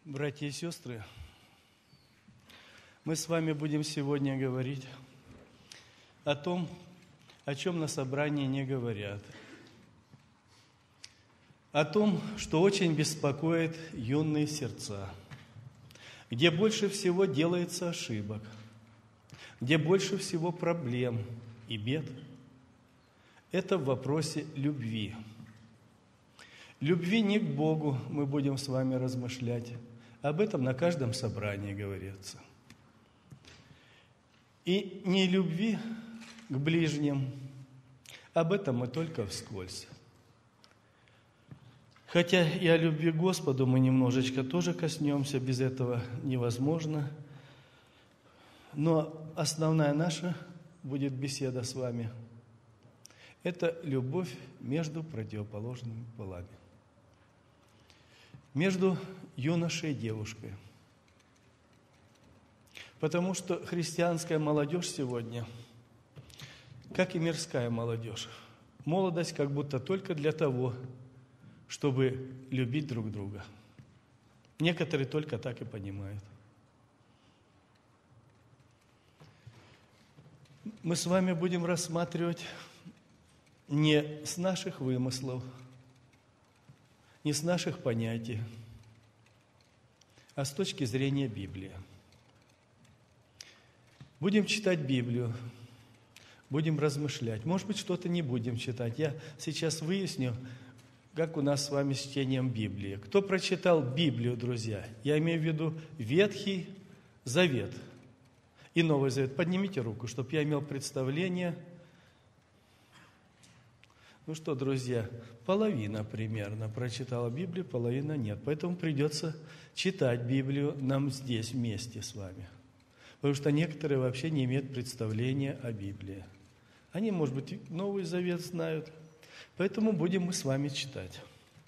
Братья и сестры, мы с вами будем сегодня говорить о том, о чем на собрании не говорят, о том, что очень беспокоит юные сердца, где больше всего делается ошибок, где больше всего проблем и бед. Это в вопросе любви. Любви не к Богу мы будем с вами размышлять. Об этом на каждом собрании говорится. И не любви к ближним. Об этом мы только вскользь. Хотя и о любви к Господу мы немножечко тоже коснемся, без этого невозможно. Но основная наша будет беседа с вами – это любовь между противоположными полами. Между юношей и девушкой. Потому что христианская молодежь сегодня, как и мирская молодежь, молодость как будто только для того, чтобы любить друг друга. Некоторые только так и понимают. Мы с вами будем рассматривать не с наших вымыслов, не с наших понятий, а с точки зрения Библии. Будем читать Библию, будем размышлять. Может быть, что-то не будем читать. Я сейчас выясню, как у нас с вами с чтением Библии. Кто прочитал Библию, друзья? Я имею в виду Ветхий Завет и Новый Завет. Поднимите руку, чтобы я имел представление. Ну что, друзья, половина примерно прочитала Библию, половина нет. Поэтому придется читать Библию нам здесь вместе с вами. Потому что некоторые вообще не имеют представления о Библии. Они, может быть, Новый Завет знают. Поэтому будем мы с вами читать.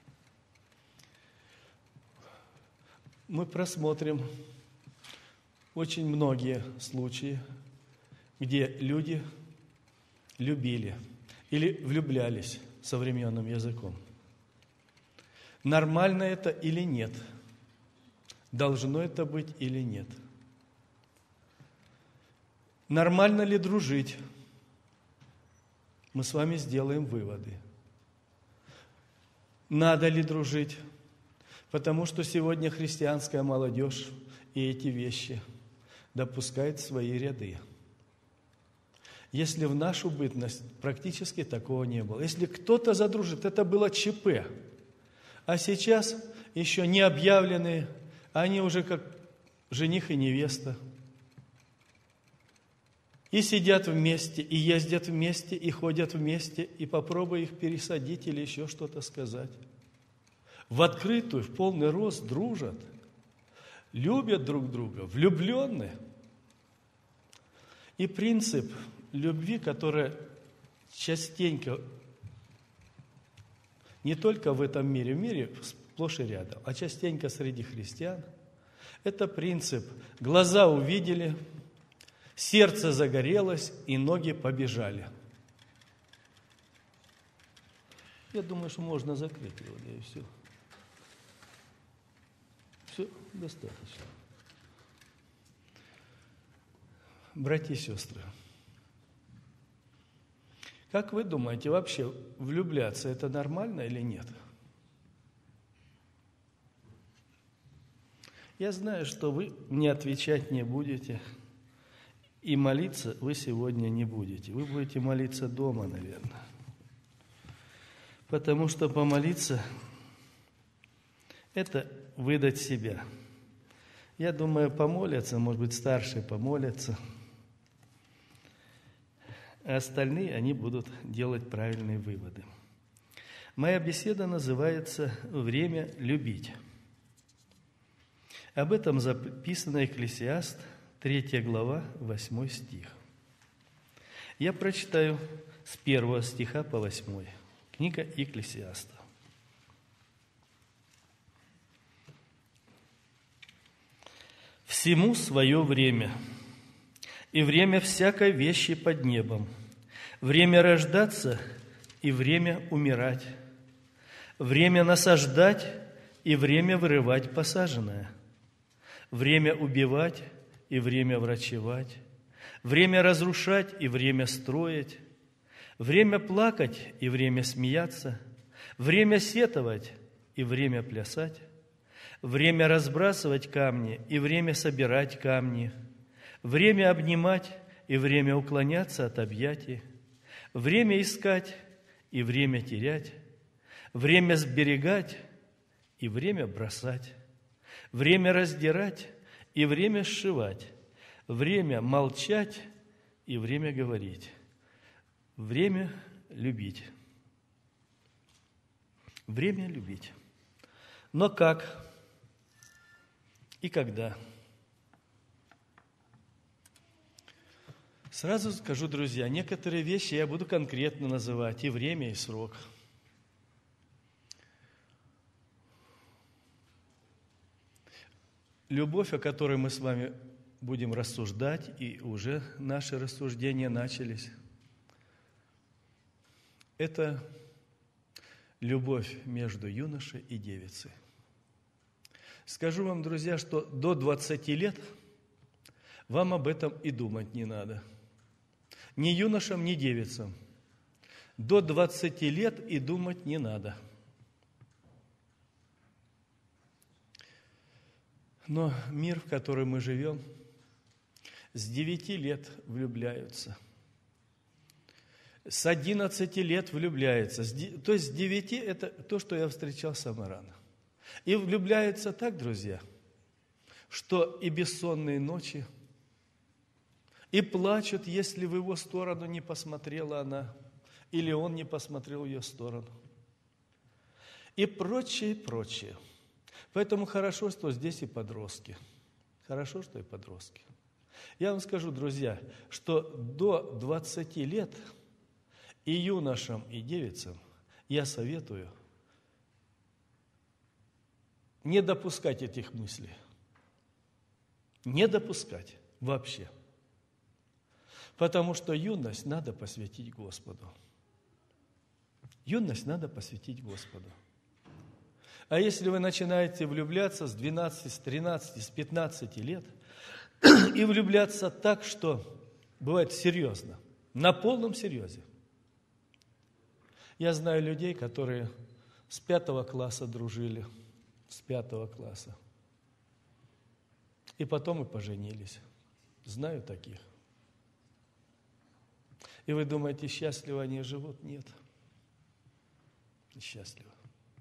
Мы просмотрим очень многие случаи, где люди любили или влюблялись современным языком. Нормально это или нет? Должно это быть или нет? Нормально ли дружить? Мы с вами сделаем выводы. Надо ли дружить? Потому что сегодня христианская молодежь и эти вещи допускает в свои ряды. Если в нашу бытность практически такого не было. Если кто-то задружит, это было ЧП. А сейчас еще не объявленные, они уже как жених и невеста. И сидят вместе, и ездят вместе, и ходят вместе, и попробуй их пересадить или еще что-то сказать. В открытую, в полный рост дружат, любят друг друга, влюбленные. И принцип любви, которая частенько, не только в этом мире, в мире сплошь и рядом, а частенько среди христиан, это принцип «глаза увидели», сердце загорелось, и ноги побежали. Я думаю, что можно закрыть его, да и все. Все достаточно. Братья и сестры, как вы думаете, вообще влюбляться это нормально или нет? Я знаю, что вы мне отвечать не будете. И молиться вы сегодня не будете. Вы будете молиться дома, наверное. Потому что помолиться – это выдать себя. Я думаю, помолятся, может быть, старшие помолятся, а остальные, они будут делать правильные выводы. Моя беседа называется «Время любить». Об этом записано Екклесиаст, 3 глава, 8 стих. Я прочитаю с 1 стиха по 8. Книга Екклесиаста. «Всему свое время, и время всякой вещи под небом, время рождаться и время умирать, время насаждать и время вырывать посаженное, время убивать и время врачевать, время разрушать и время строить, время плакать и время смеяться, время сетовать и время плясать, время разбрасывать камни и время собирать камни, время обнимать и время уклоняться от объятий, время искать и время терять, время сберегать и время бросать, время раздирать и время сшивать, время молчать и время говорить, время любить. Время любить. Но как и когда? Сразу скажу, друзья, некоторые вещи я буду конкретно называть, и время, и срок. Любовь, о которой мы с вами будем рассуждать, и уже наши рассуждения начались, это любовь между юношей и девицей. Скажу вам, друзья, что до 20 лет вам об этом и думать не надо. Ни юношам, ни девицам. До 20 лет и думать не надо. Но мир, в котором мы живем, с 9 лет влюбляются. С 11 лет влюбляются. То есть с 9 – это то, что я встречал самое рано. И влюбляются так, друзья, что и бессонные ночи, и плачут, если в его сторону не посмотрела она, или он не посмотрел в ее сторону. И прочее, прочее. Поэтому хорошо, что здесь и подростки. Хорошо, что и подростки. Я вам скажу, друзья, что до 20 лет и юношам, и девицам я советую не допускать этих мыслей. Не допускать вообще. Потому что юность надо посвятить Господу. Юность надо посвятить Господу. А если вы начинаете влюбляться с 12, с 13, с 15 лет, и влюбляться так, что бывает серьезно, на полном серьезе. Я знаю людей, которые с 5 класса дружили, с 5 класса. И потом и поженились. Знаю таких. И вы думаете, счастливо они живут? Нет. Несчастливо.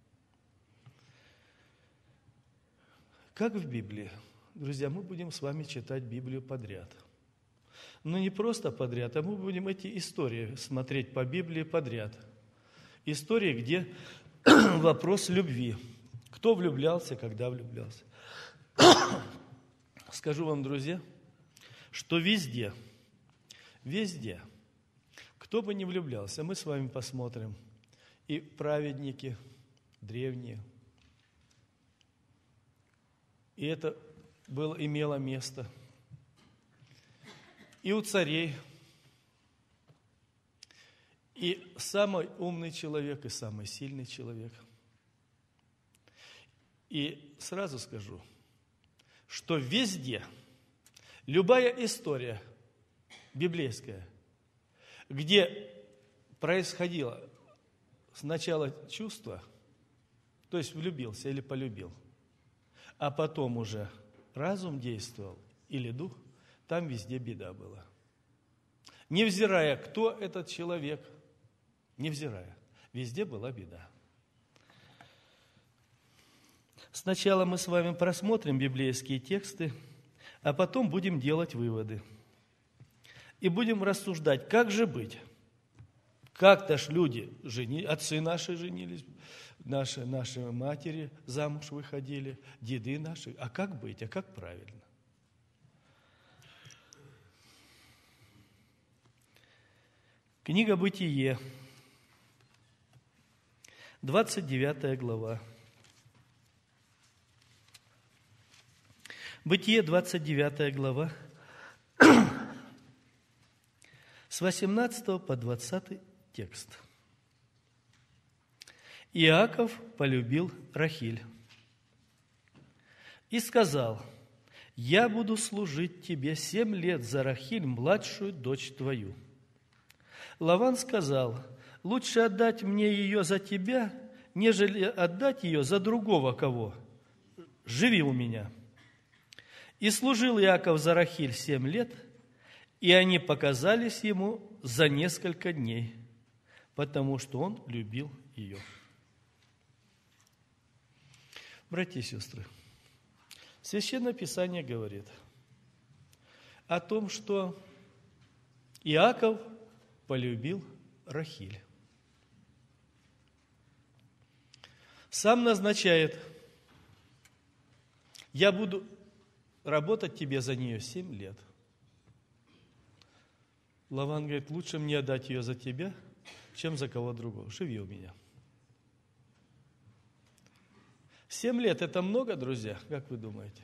Как в Библии. Друзья, мы будем с вами читать Библию подряд. Но не просто подряд, а мы будем эти истории смотреть по Библии подряд. Истории, где вопрос любви. Кто влюблялся, когда влюблялся. Скажу вам, друзья, что везде, кто бы ни влюблялся, мы с вами посмотрим, и праведники древние, и это имело место, и у царей, и самый умный человек, и самый сильный человек. И сразу скажу, что везде, любая история библейская, где происходило сначала чувство, то есть влюбился или полюбил, а потом уже разум действовал или дух, там везде беда была. Невзирая, кто этот человек, невзирая, везде была беда. Сначала мы с вами просмотрим библейские тексты, а потом будем делать выводы. И будем рассуждать, как же быть. Как-то ж люди, отцы наши женились, наши матери замуж выходили, деды наши. А как быть, а как правильно? Книга Бытие, 29 глава. Бытие, 29 глава, с 18 по 20 текст. Иаков полюбил Рахиль и сказал: «Я буду служить тебе 7 лет за Рахиль, младшую дочь твою». Лаван сказал: «Лучше отдать мне ее за тебя, нежели отдать ее за другого кого. Живи у меня». И служил Иаков за Рахиль 7 лет, и они показались ему за несколько дней, потому что он любил ее. Братья и сестры, Священное Писание говорит о том, что Иаков полюбил Рахиль. Сам назначает: «Я буду работать тебе за нее 7 лет». Лаван говорит: «Лучше мне отдать ее за тебя, чем за кого другого. Живи у меня». 7 лет – это много, друзья, как вы думаете?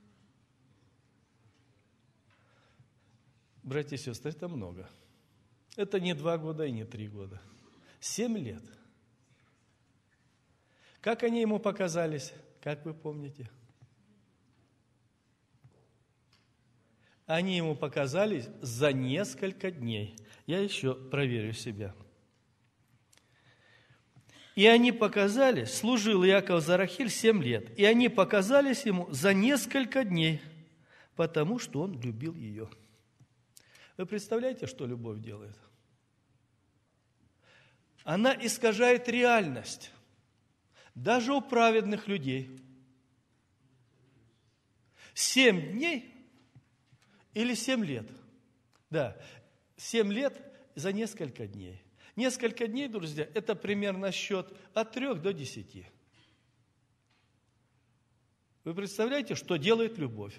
Братья и сестры, это много. Это не 2 года и не 3 года. 7 лет. Как они ему показались, как вы помните? Они ему показались за несколько дней. Я еще проверю себя. И они показались, служил Иаков за Рахиль 7 лет, и они показались ему за несколько дней, потому что он любил ее. Вы представляете, что любовь делает? Она искажает реальность, даже у праведных людей. 7 дней или 7 лет? Да, 7 лет за несколько дней. Несколько дней, друзья, это примерно счет от 3 до 10. Вы представляете, что делает любовь?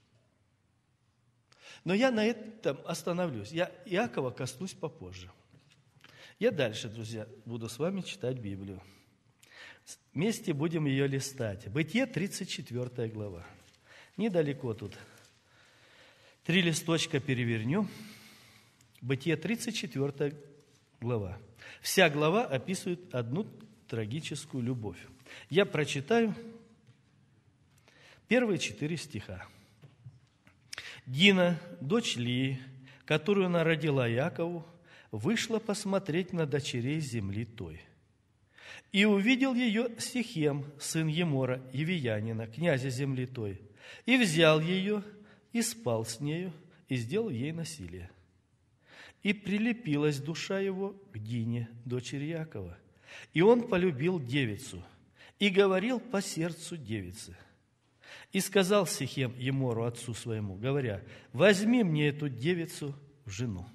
Но я на этом остановлюсь. Я Иакова коснусь попозже. Я дальше, друзья, буду с вами читать Библию. Вместе будем ее листать. Бытие, 34 глава. Недалеко тут. 3 листочка перевернем. Бытие, 34 глава. Вся глава описывает одну трагическую любовь. Я прочитаю первые 4 стиха. «Дина, дочь Лии, которую она родила Якову, вышла посмотреть на дочерей земли той. И увидел ее Сихем, сын Емора, Евиянина, князя земли той, и взял ее, и спал с нею, и сделал ей насилие. И прилепилась душа его к Дине, дочери Якова. И он полюбил девицу, и говорил по сердцу девицы. И сказал Сихем Емору, отцу своему, говоря: возьми мне эту девицу в жену».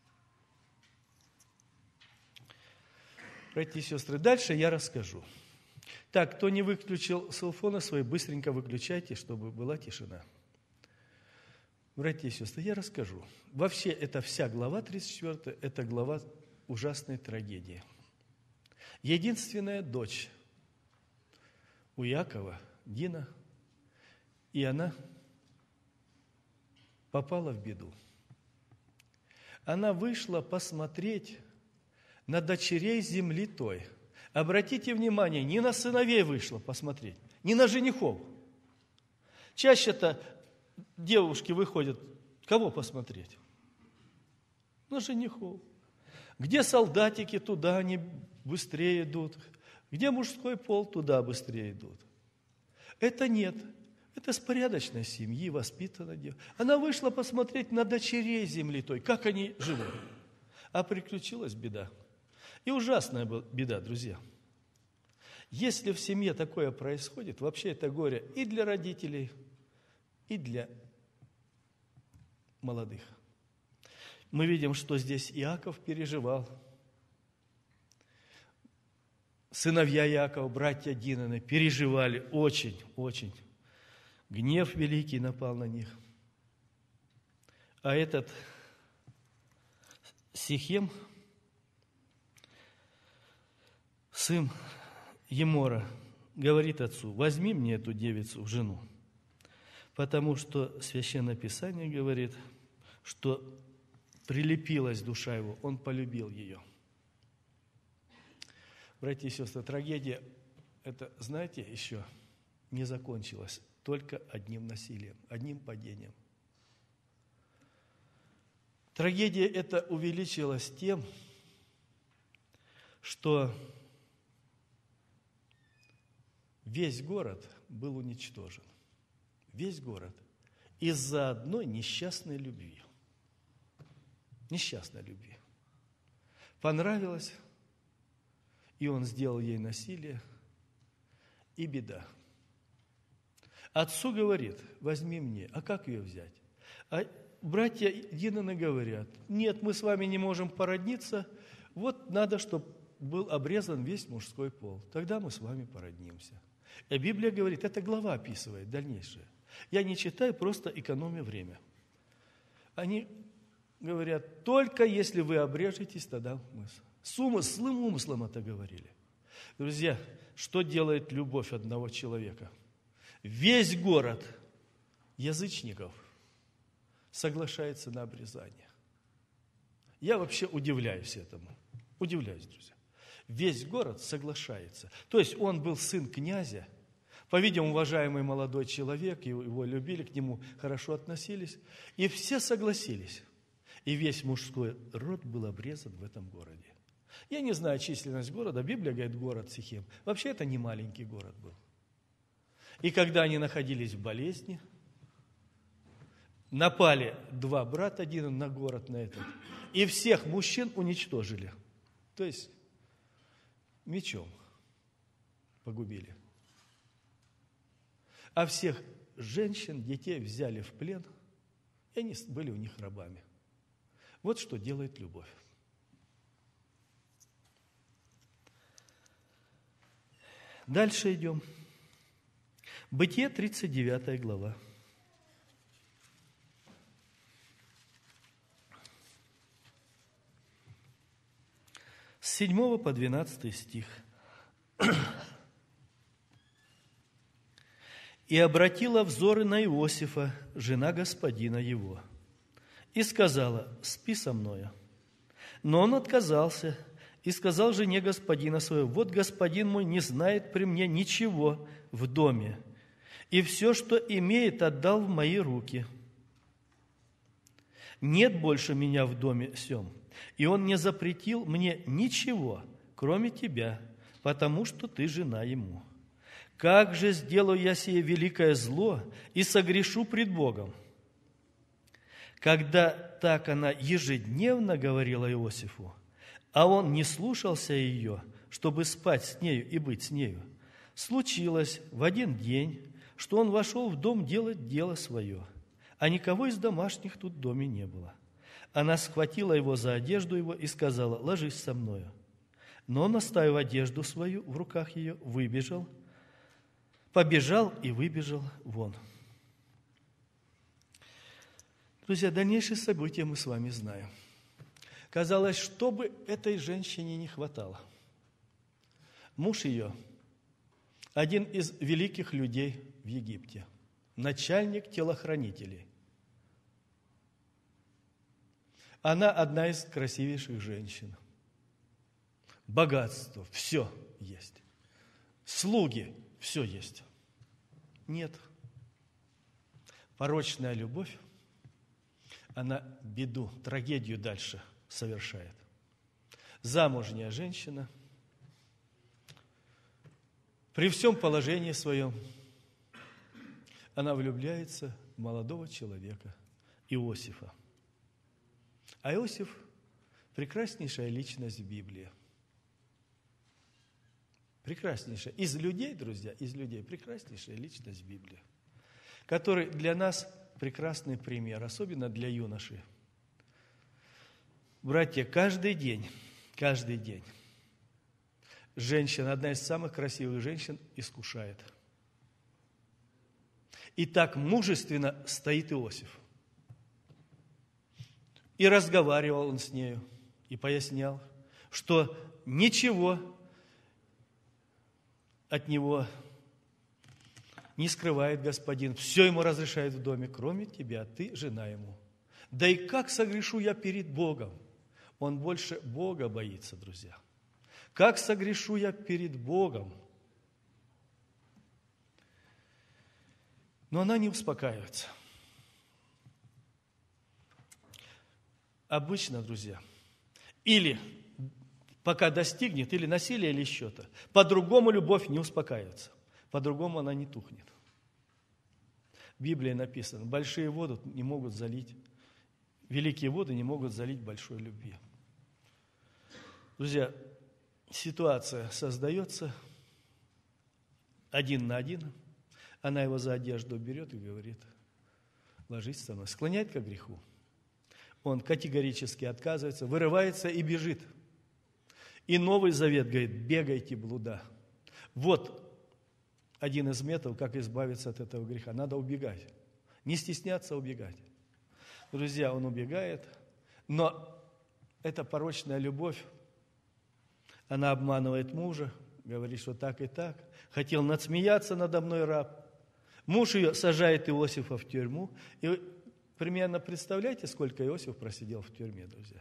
Братья и сестры, дальше я расскажу. Так, кто не выключил селфоны свои, быстренько выключайте, чтобы была тишина. Братья и сестры, я расскажу. Вообще, это вся глава 34, это глава ужасной трагедии. Единственная дочь у Якова, Дина, и она попала в беду. Она вышла посмотреть на дочерей земли той. Обратите внимание, не на сыновей вышла посмотреть, не на женихов. Чаще-то девушки выходят, кого посмотреть? На женихов. Где солдатики, туда они быстрее идут. Где мужской пол, туда быстрее идут. Это нет. Это с порядочной семьи, воспитанная девушка. Она вышла посмотреть на дочерей земли той, как они живут. А приключилась беда. И ужасная беда, друзья. Если в семье такое происходит, вообще это горе и для родителей, и для молодых. Мы видим, что здесь Иаков переживал. Сыновья Иакова, братья Динаны, переживали очень, очень. Гнев великий напал на них. А этот Сихем, сын Емора, говорит отцу: возьми мне эту девицу в жену. Потому что Священное Писание говорит, что прилепилась душа его, он полюбил ее. Братья и сестры, трагедия, это, знаете, еще не закончилась. только одним насилием, одним падением. Трагедия эта увеличилась тем, что весь город был уничтожен. Весь город. Из-за одной несчастной любви. Несчастной любви. Понравилось, и он сделал ей насилие, и беда. Отцу говорит: возьми мне. А как ее взять? А братья Динаны говорят: нет, мы с вами не можем породниться, вот надо, чтобы был обрезан весь мужской пол. Тогда мы с вами породнимся. И Библия говорит, эта глава описывает дальнейшее. Я не читаю, просто экономя время. Они говорят, только если вы обрежетесь, тогда мы. С злым умыслом это говорили. Друзья, что делает любовь одного человека? Весь город язычников соглашается на обрезание. Я вообще удивляюсь этому. Удивляюсь, друзья. Весь город соглашается. То есть он был сын князя, по-видимому, уважаемый молодой человек, его любили, к нему хорошо относились, и все согласились. И весь мужской род был обрезан в этом городе. Я не знаю численность города, Библия говорит, город Сихем. Вообще это не маленький город был. И когда они находились в болезни, напали два брата один на город, на этот, и всех мужчин уничтожили. То есть мечом погубили. А всех женщин, детей взяли в плен, и они были у них рабами. Вот что делает любовь. Дальше идем. Бытие, 39 глава. С 7 по 12 стих. «И обратила взоры на Иосифа, жена господина его, и сказала, спи со мною. Но он отказался и сказал жене господина своего, вот господин мой не знает при мне ничего в доме, и все, что имеет, отдал в мои руки. Нет больше меня в доме сем, и он не запретил мне ничего, кроме тебя, потому что ты жена ему. Как же сделаю я сие великое зло и согрешу пред Богом?» Когда так она ежедневно говорила Иосифу, а он не слушался ее, чтобы спать с нею и быть с нею, случилось в один день, что он вошел в дом делать дело свое, а никого из домашних тут в доме не было. Она схватила его за одежду его и сказала, ложись со мною. Но он, оставив одежду свою в руках ее, побежал и выбежал вон. Друзья, дальнейшие события мы с вами знаем. Казалось, что бы этой женщине не хватало. Муж ее – один из великих людей в Египте, начальник телохранителей. Она одна из красивейших женщин. Богатство, все есть. Слуги, все есть. Нет. Порочная любовь, она беду, трагедию дальше совершает. Замужняя женщина при всем положении своем, она влюбляется в молодого человека, Иосифа. А Иосиф – прекраснейшая личность в Библии. Прекраснейшая. Из людей, друзья, из людей прекраснейшая личность в Библии, который для нас прекрасный пример, особенно для юношей. Братья, каждый день женщина, одна из самых красивых женщин, искушает. И так мужественно стоит Иосиф. И разговаривал он с нею, и пояснял, что ничего от него не скрывает господин, все ему разрешает в доме, кроме тебя, ты жена ему. Да и как согрешу я перед Богом? Он больше Бога боится, друзья. Как согрешу я перед Богом? Но она не успокаивается. Обычно, друзья, или пока достигнет, или насилие, или что-то. По-другому любовь не успокаивается. По-другому она не тухнет. В Библии написано, большие воды не могут залить, великие воды не могут залить большой любви. Друзья, ситуация создается один на один. Она его за одежду берет и говорит: ложись со мной. Склоняет к греху. Он категорически отказывается, вырывается и бежит. И Новый Завет говорит: бегайте, блуда. Вот один из методов, как избавиться от этого греха. Надо убегать. Не стесняться убегать. Друзья, он убегает, но эта порочная любовь, она обманывает мужа, говорит, что так и так. Хотел надсмеяться надо мной раб. Муж ее сажает Иосифа в тюрьму. И примерно представляете, сколько Иосиф просидел в тюрьме, друзья?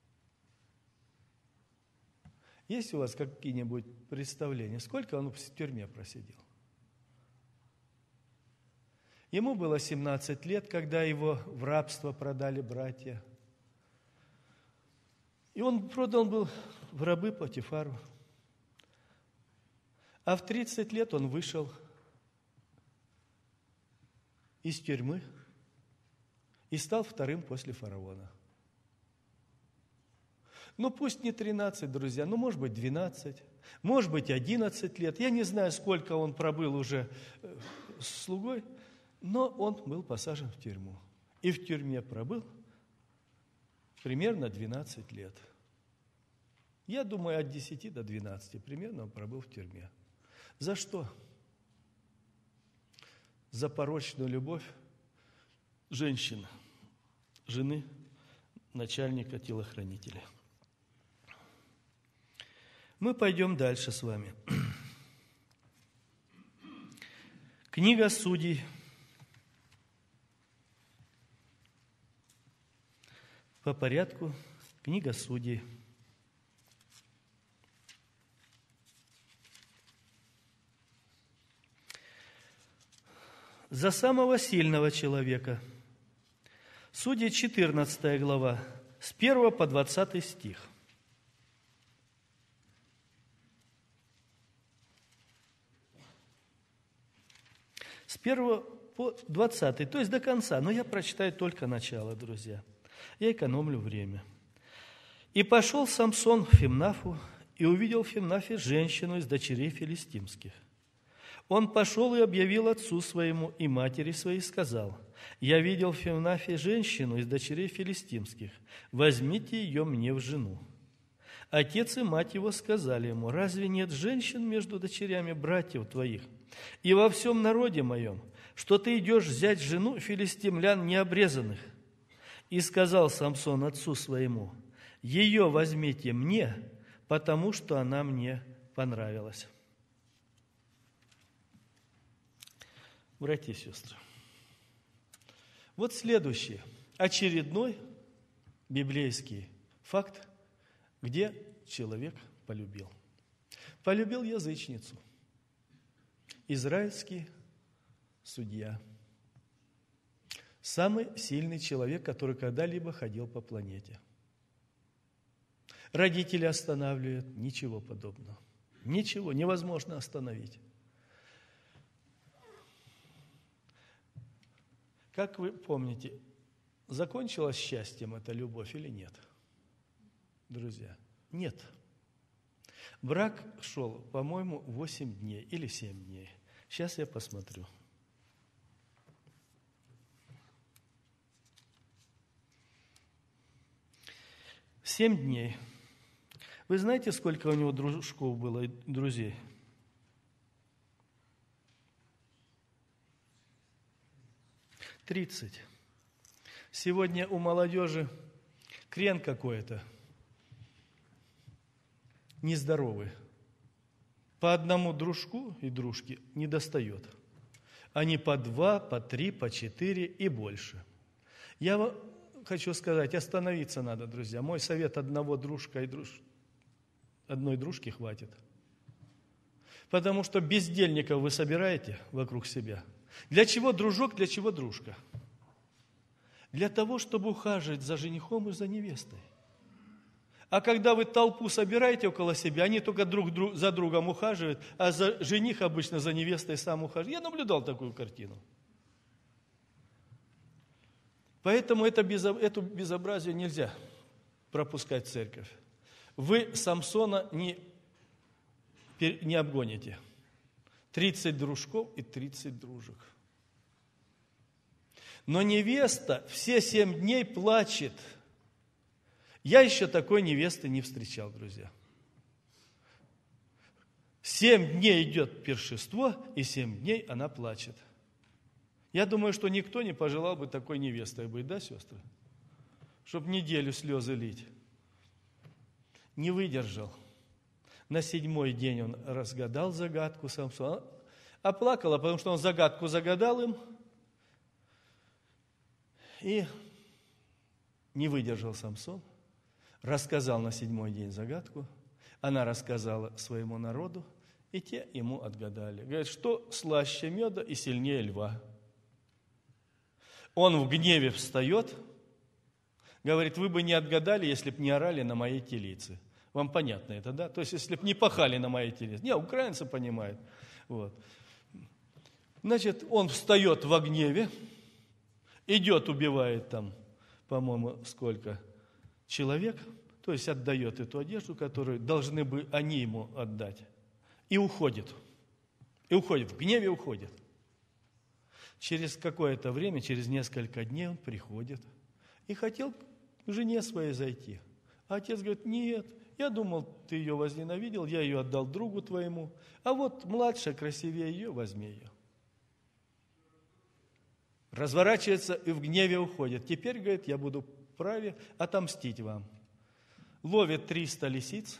Есть у вас какие-нибудь представления, сколько он в тюрьме просидел? Ему было 17 лет, когда его в рабство продали братья. И он продан был в рабы Потифару. А в 30 лет он вышел из тюрьмы и стал вторым после фараона. Ну, пусть не 13, друзья, ну, может быть, 12, может быть, 11 лет. Я не знаю, сколько он пробыл уже слугой, но он был посажен в тюрьму. И в тюрьме пробыл примерно 12 лет. Я думаю, от 10 до 12 примерно он пробыл в тюрьме. За что? За порочную любовь женщины, жены начальника телохранителя. Мы пойдем дальше с вами. Книга Судей. По порядку. Книга Судей. За самого сильного человека. Судьи 14 глава, с 1 по 20 стих. С 1 по 20, то есть до конца, но я прочитаю только начало, друзья. Я экономлю время. «И пошел Самсон в Фимнафу, и увидел в Фимнафе женщину из дочерей филистимских. Он пошел и объявил отцу своему и матери своей, сказал: я видел в Фимнафе женщину из дочерей филистимских, возьмите ее мне в жену. Отец и мать его сказали ему: разве нет женщин между дочерями братьев твоих и во всем народе моем, что ты идешь взять жену филистимлян необрезанных? И сказал Самсон отцу своему: ее возьмите мне, потому что она мне понравилась». Братья и сестры, вот следующий, очередной библейский факт, где человек полюбил. Полюбил язычницу, израильский судья, самый сильный человек, который когда-либо ходил по планете. Родители останавливают, ничего подобного. Ничего, невозможно остановить. Как вы помните, закончилась счастьем эта любовь или нет? Друзья, нет. Брак шел, по-моему, 8 дней или 7 дней. Сейчас я посмотрю. Семь дней. Вы знаете, сколько у него дружков было, друзей? 30. Сегодня у молодежи крен какой-то, нездоровый. По одному дружку и дружке не достает. Они по 2, по 3, по 4 и больше. Я вам хочу сказать, остановиться надо, друзья. Мой совет: одного дружка и одной дружки хватит. Потому что бездельников вы собираете вокруг себя. Для чего дружок, для чего дружка? Для того, чтобы ухаживать за женихом и за невестой. А когда вы толпу собираете около себя, они только друг за другом ухаживают, а жених обычно за невестой сам ухаживает. Я наблюдал такую картину. Поэтому эту безобразие нельзя пропускать в церковь. Вы Самсона не обгоните. 30 дружков и 30 дружек. Но невеста все 7 дней плачет. Я еще такой невесты не встречал, друзья. 7 дней идет пиршество, и 7 дней она плачет. Я думаю, что никто не пожелал бы такой невестой быть, да, сестры? Чтоб неделю слезы лить. Не выдержал. На 7-й день он разгадал загадку Самсона. Оплакала, потому что он загадку загадал им. И не выдержал Самсон. Рассказал на 7-й день загадку. Она рассказала своему народу, и те ему отгадали. Говорят, что слаще меда и сильнее льва. Он в гневе встает, говорит, вы бы не отгадали, если бы не орали на моей телице. Вам понятно это, да? То есть, если бы не пахали на моей телице. Не, украинцы понимают. Вот. Значит, он встает во гневе, идет, убивает там, по-моему, сколько человек, то есть отдает эту одежду, которую должны бы они ему отдать, и уходит. И уходит, в гневе уходит. Через какое-то время, через несколько дней он приходит и хотел к жене своей зайти. А отец говорит, нет, я думал, ты ее возненавидел, я ее отдал другу твоему, а вот младшая, красивее ее, возьми ее. Разворачивается и в гневе уходит. Теперь, говорит, я буду вправе отомстить вам. Ловит 300 лисиц.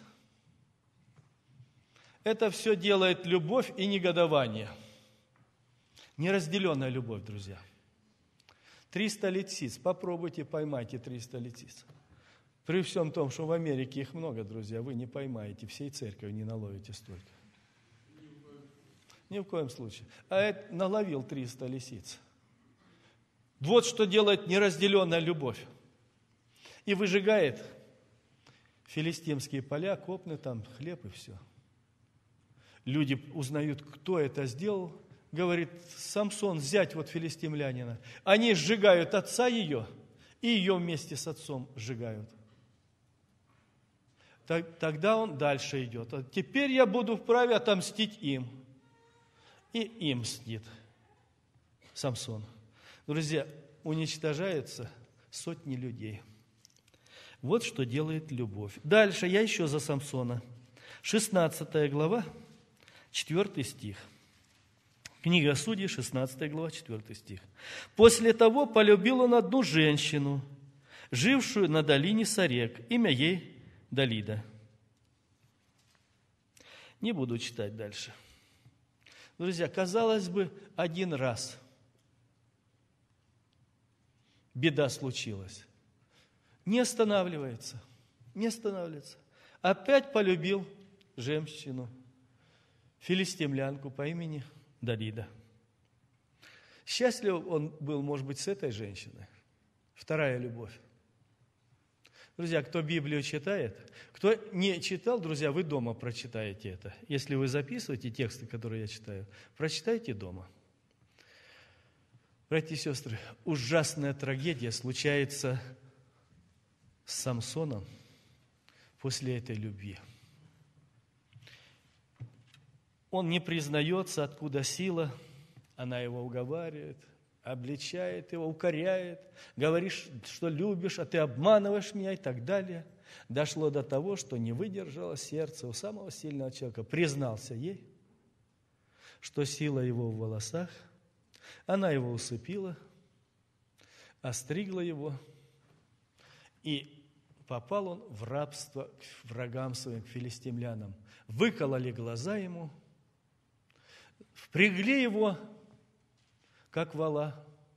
Это все делает любовь и негодование. Неразделенная любовь, друзья. 300 лисиц. Попробуйте, поймайте 300 лисиц. При всем том, что в Америке их много, друзья, вы не поймаете, всей церкви не наловите столько. Ни в коем случае. А это наловил 300 лисиц. Вот что делает неразделенная любовь. И выжигает филистимские поля, копны там, хлеб и все. Люди узнают, кто это сделал. Говорит, Самсон, зять вот филистимлянина. Они сжигают отца ее, и ее вместе с отцом сжигают. Тогда он дальше идет. Теперь я буду вправе отомстить им. И им мстит Самсон. Друзья, уничтожаются сотни людей. Вот что делает любовь. Дальше я еще за Самсона. 16 глава, 4 стих. Книга Судей, 16 глава, 4 стих. «После того полюбил он одну женщину, жившую на долине Сарек, имя ей Далида». Не буду читать дальше. Друзья, казалось бы, один раз беда случилась. Не останавливается, не останавливается. Опять полюбил женщину, филистимлянку по имени Далида. Счастлив он был, может быть, с этой женщиной. Вторая любовь. Друзья, кто Библию читает, кто не читал, друзья, вы дома прочитаете это. Если вы записываете тексты, которые я читаю, прочитайте дома. Братья и сестры, ужасная трагедия случается с Самсоном после этой любви. Он не признается, откуда сила, она его уговаривает, обличает его, укоряет, говоришь, что любишь, а ты обманываешь меня и так далее. Дошло до того, что не выдержало сердце у самого сильного человека. Признался ей, что сила его в волосах, она его усыпила, остригла его, и попал он в рабство к врагам своим, к филистимлянам. Выкололи глаза ему, впрягли его, как вола,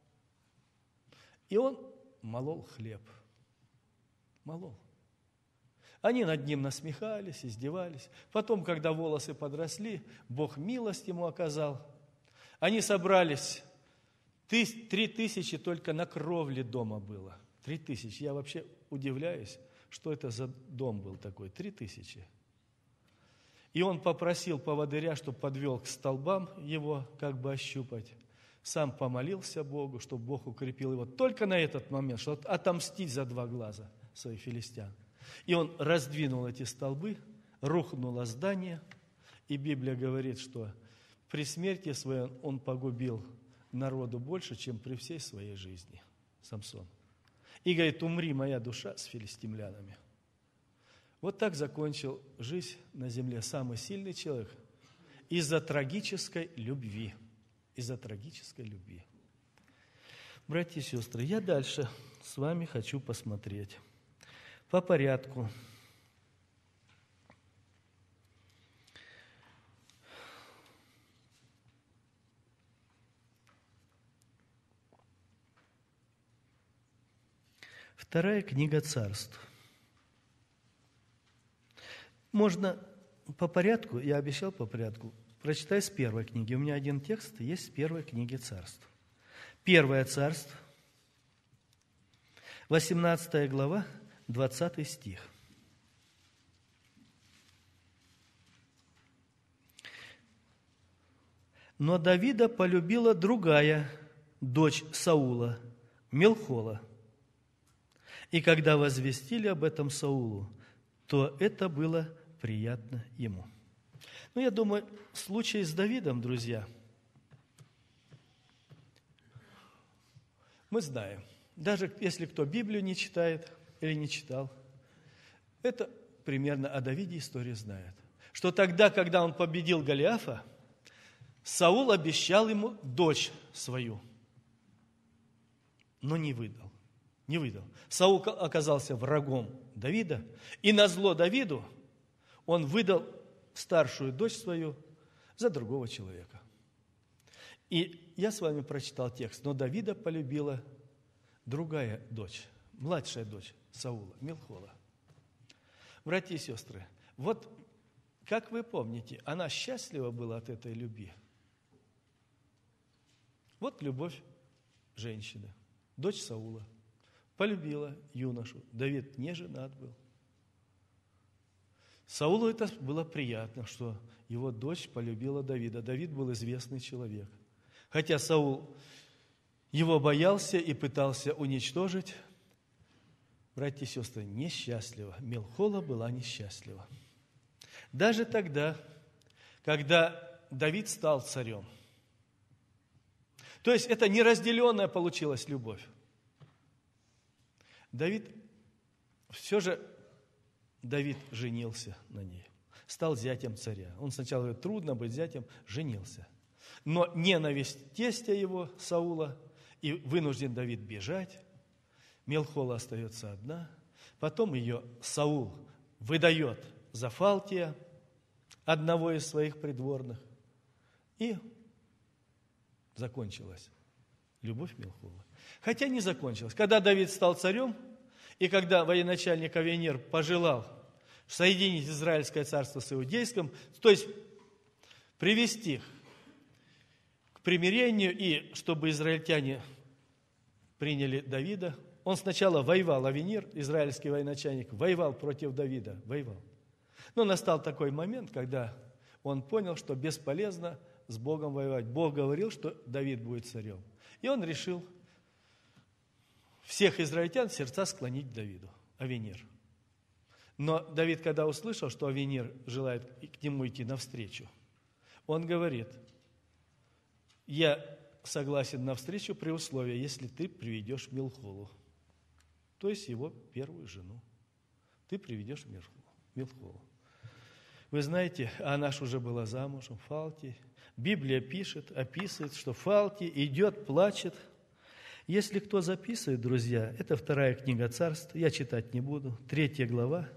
и он молол хлеб. Молол. Они над ним насмехались, издевались. Потом, когда волосы подросли, Бог милость ему оказал. Они собрались, 3000 только на кровле дома было. 3000. Я вообще удивляюсь, что это за дом был такой, 3000. И он попросил поводыря, чтобы подвел к столбам его, как бы ощупать. Сам помолился Богу, чтобы Бог укрепил его только на этот момент, чтобы отомстить за 2 глаза своих филистян. И он раздвинул эти столбы, рухнуло здание, и Библия говорит, что при смерти своей он погубил народу больше, чем при всей своей жизни, Самсон. И говорит: умри, моя душа, с филистимлянами. Вот так закончил жизнь на земле самый сильный человек из-за трагической любви. Из-за трагической любви. Братья и сестры, я дальше с вами хочу посмотреть по порядку. Вторая книга Царств. Можно по порядку, я обещал по порядку, прочитай с первой книги. У меня один текст есть с первой книги Царств. Первое Царство, 18 глава, 20 стих. Но Давида полюбила другая дочь Саула, Мелхола. И когда возвестили об этом Саулу, то это было приятно ему. Ну, я думаю, случай с Давидом, друзья, мы знаем. Даже если кто Библию не читает или не читал, это примерно о Давиде история знает. Что тогда, когда он победил Голиафа, Саул обещал ему дочь свою, но не выдал. Не выдал. Саул оказался врагом Давида, и назло Давиду он выдал старшую дочь свою за другого человека. И я с вами прочитал текст. Но Давида полюбила другая дочь, младшая дочь Саула, Мелхола. Братья и сестры, вот как вы помните, она счастлива была от этой любви. Вот любовь женщины, дочь Саула. Полюбила юношу. Давид не женат был. Саулу это было приятно, что его дочь полюбила Давида. Давид был известный человек. Хотя Саул его боялся и пытался уничтожить, братья и сестры, несчастлива. Мелхола была несчастлива. Даже тогда, когда Давид стал царем. То есть это неразделенная получилась любовь. Давид женился на ней, стал зятем царя. Он сначала говорит, трудно быть зятем, женился. Но ненависть тестя его, Саула, и вынужден Давид бежать. Мелхола остается одна. Потом ее Саул выдает за Фалтия, одного из своих придворных. И закончилась любовь Мелхолы. Хотя не закончилась. Когда Давид стал царем, и когда военачальник Авенир пожелал соединить Израильское царство с Иудейским, то есть привести их к примирению, и чтобы израильтяне приняли Давида, он сначала воевал, Авенир, израильский военачальник, воевал против Давида, воевал. Но настал такой момент, когда он понял, что бесполезно с Богом воевать. Бог говорил, что Давид будет царем. И он решил всех израильтян сердца склонить к Давиду, Авенир. Но Давид, когда услышал, что Авенир желает к нему идти навстречу, он говорит, я согласен навстречу при условии, если ты приведешь Мелхолу, то есть его первую жену. Ты приведешь Мелхолу. Вы знаете, она ж уже была замужем, Фалти. Библия пишет, описывает, что Фалти идет, плачет. Если кто записывает, друзья, это вторая книга Царств, я читать не буду, 3 глава,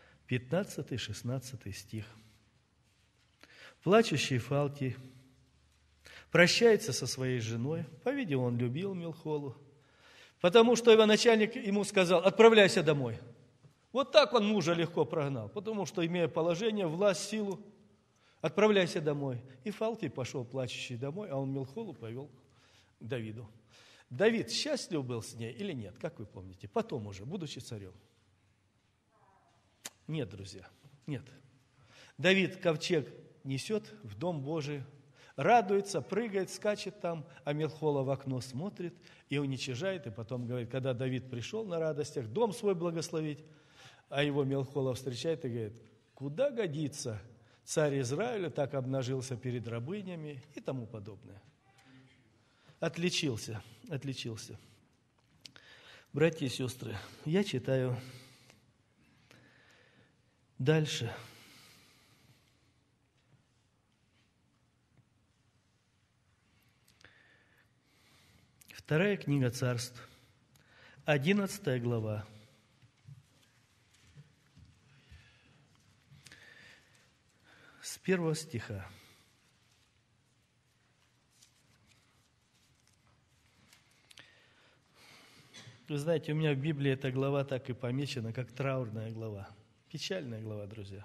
15-16 стих. Плачущий Фалти прощается со своей женой, по-видимому, он любил Мелхолу, потому что его начальник ему сказал, отправляйся домой. Вот так он мужа легко прогнал, потому что, имея положение, власть, силу, отправляйся домой. И Фалтий пошел плачущий домой, а он Милхолу повел к Давиду. Давид счастлив был с ней или нет, как вы помните? Потом уже, будучи царем. Нет, друзья, нет. Давид ковчег несет в Дом Божий, радуется, прыгает, скачет там, а Милхола в окно смотрит и уничижает, и потом говорит, когда Давид пришел на радостях, дом свой благословить, а его Милхола встречает и говорит, куда годится царь Израиля, так обнажился перед рабынями и тому подобное. Отличился. Братья и сестры, я читаю дальше. Вторая книга Царств, 11 глава. С 1 стиха. Вы знаете, у меня в Библии эта глава так и помечена, как траурная глава. Печальная глава, друзья.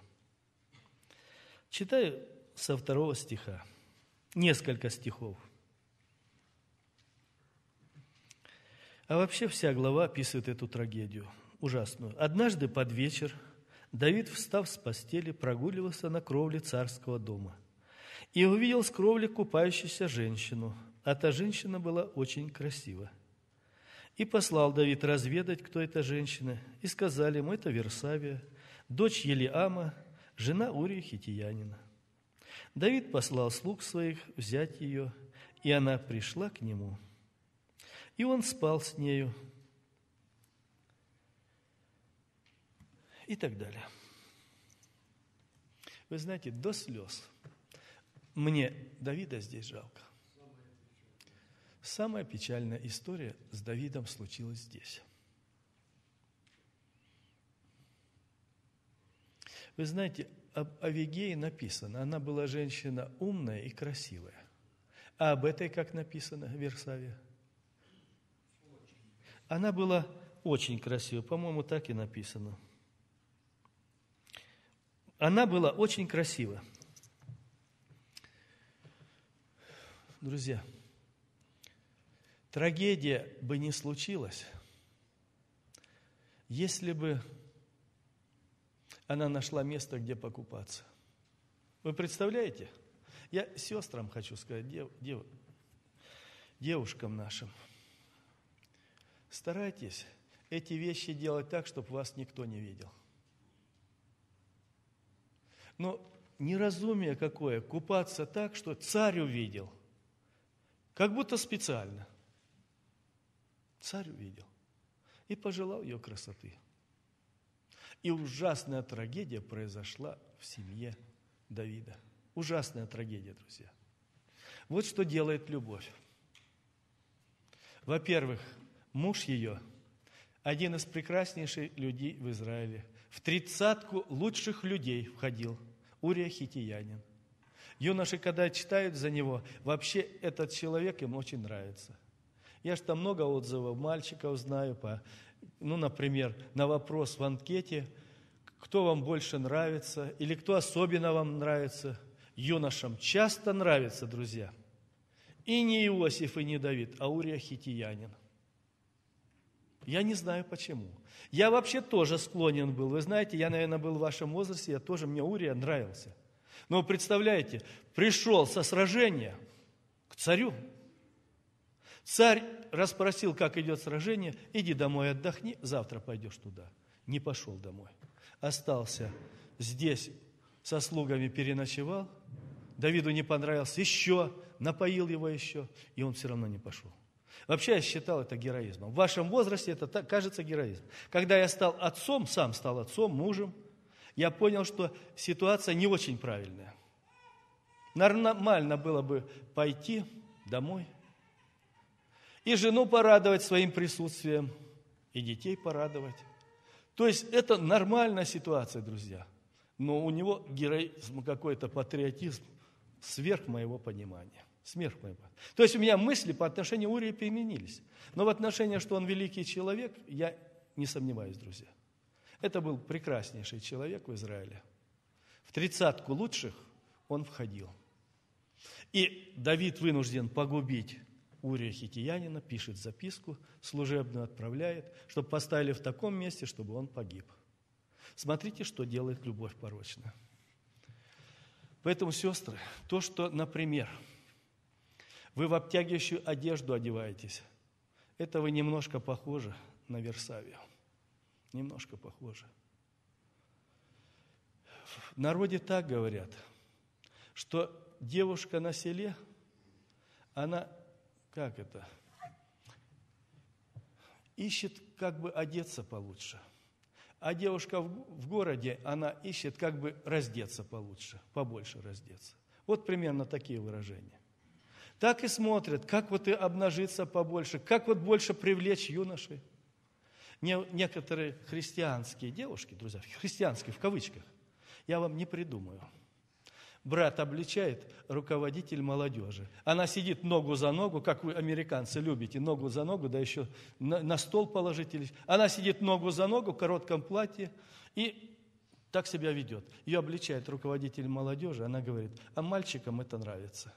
Читаю со 2 стиха. Несколько стихов. А вообще вся глава описывает эту трагедию, ужасную. Однажды под вечер Давид, встав с постели, прогуливался на кровле царского дома и увидел с кровли купающуюся женщину, а та женщина была очень красива. И послал Давид разведать, кто эта женщина, и сказали ему, это Версавия, дочь Елиама, жена Урии Хиттиянина. Давид послал слуг своих взять ее, и она пришла к нему. И он спал с нею, и так далее. Вы знаете, до слез мне Давида здесь жалко. Самая печальная история с Давидом случилась здесь. Вы знаете, об Авигее написано, она была женщина умная и красивая. А об этой как написано, Версавия? Она была очень красивая, по-моему, так и написано. Она была очень красива. Друзья, трагедия бы не случилась, если бы она нашла место, где покупаться. Вы представляете? Я сестрам хочу сказать, девушкам нашим, старайтесь эти вещи делать так, чтобы вас никто не видел. Но неразумие какое, купаться так, что царь увидел, как будто специально. Царь увидел и пожелал ее красоты. И ужасная трагедия произошла в семье Давида. Ужасная трагедия, друзья. Вот что делает любовь. Во-первых, муж ее один из прекраснейших людей в Израиле. В 30 лучших людей входил Урия Хиттиянин. Юноши, когда читают за него, вообще этот человек им очень нравится. Я же там много отзывов мальчиков знаю, например, на вопрос в анкете, кто вам больше нравится, или кто особенно вам нравится. Юношам часто нравится, друзья. И не Иосиф, и не Давид, а Урия Хиттиянин. Я не знаю почему. Я вообще тоже склонен был. Вы знаете, я, наверное, был в вашем возрасте, мне Урия нравился. Но вы представляете, пришел со сражения к царю. Царь расспросил, как идет сражение, иди домой отдохни, завтра пойдешь туда. Не пошел домой. Остался здесь, со слугами переночевал. Давиду не понравился, еще, напоил его еще, и он все равно не пошел. Вообще я считал это героизмом. В вашем возрасте это кажется героизм. Когда я стал отцом, сам стал отцом, мужем, я понял, что ситуация не очень правильная. Нормально было бы пойти домой и жену порадовать своим присутствием, и детей порадовать. То есть это нормальная ситуация, друзья. Но у него героизм, какой-то патриотизм сверх моего понимания. То есть у меня мысли по отношению к Урии переменились. Но в отношении, что он великий человек, я не сомневаюсь, друзья. Это был прекраснейший человек в Израиле. В 30 лучших он входил. И Давид вынужден погубить Урия Хиттиянина, пишет записку служебную, отправляет, чтобы поставили в таком месте, чтобы он погиб. Смотрите, что делает любовь порочная. Поэтому, сестры, то, что, например, вы в обтягивающую одежду одеваетесь, это вы немножко похожи на Версавию. Немножко похожи. В народе так говорят, что девушка на селе, она, ищет, как бы одеться получше. А девушка в городе, она ищет, как бы раздеться получше, побольше раздеться. Вот примерно такие выражения. Так и смотрят, как вот и обнажиться побольше, как вот больше привлечь юношей. Некоторые христианские девушки, друзья, христианские в кавычках, я вам не придумаю. Брат обличает руководитель молодежи. Она сидит ногу за ногу, как вы, американцы, любите, ногу за ногу, да еще на стол положить. Она сидит ногу за ногу в коротком платье и так себя ведет. Ее обличает руководитель молодежи, она говорит, а мальчикам это нравится.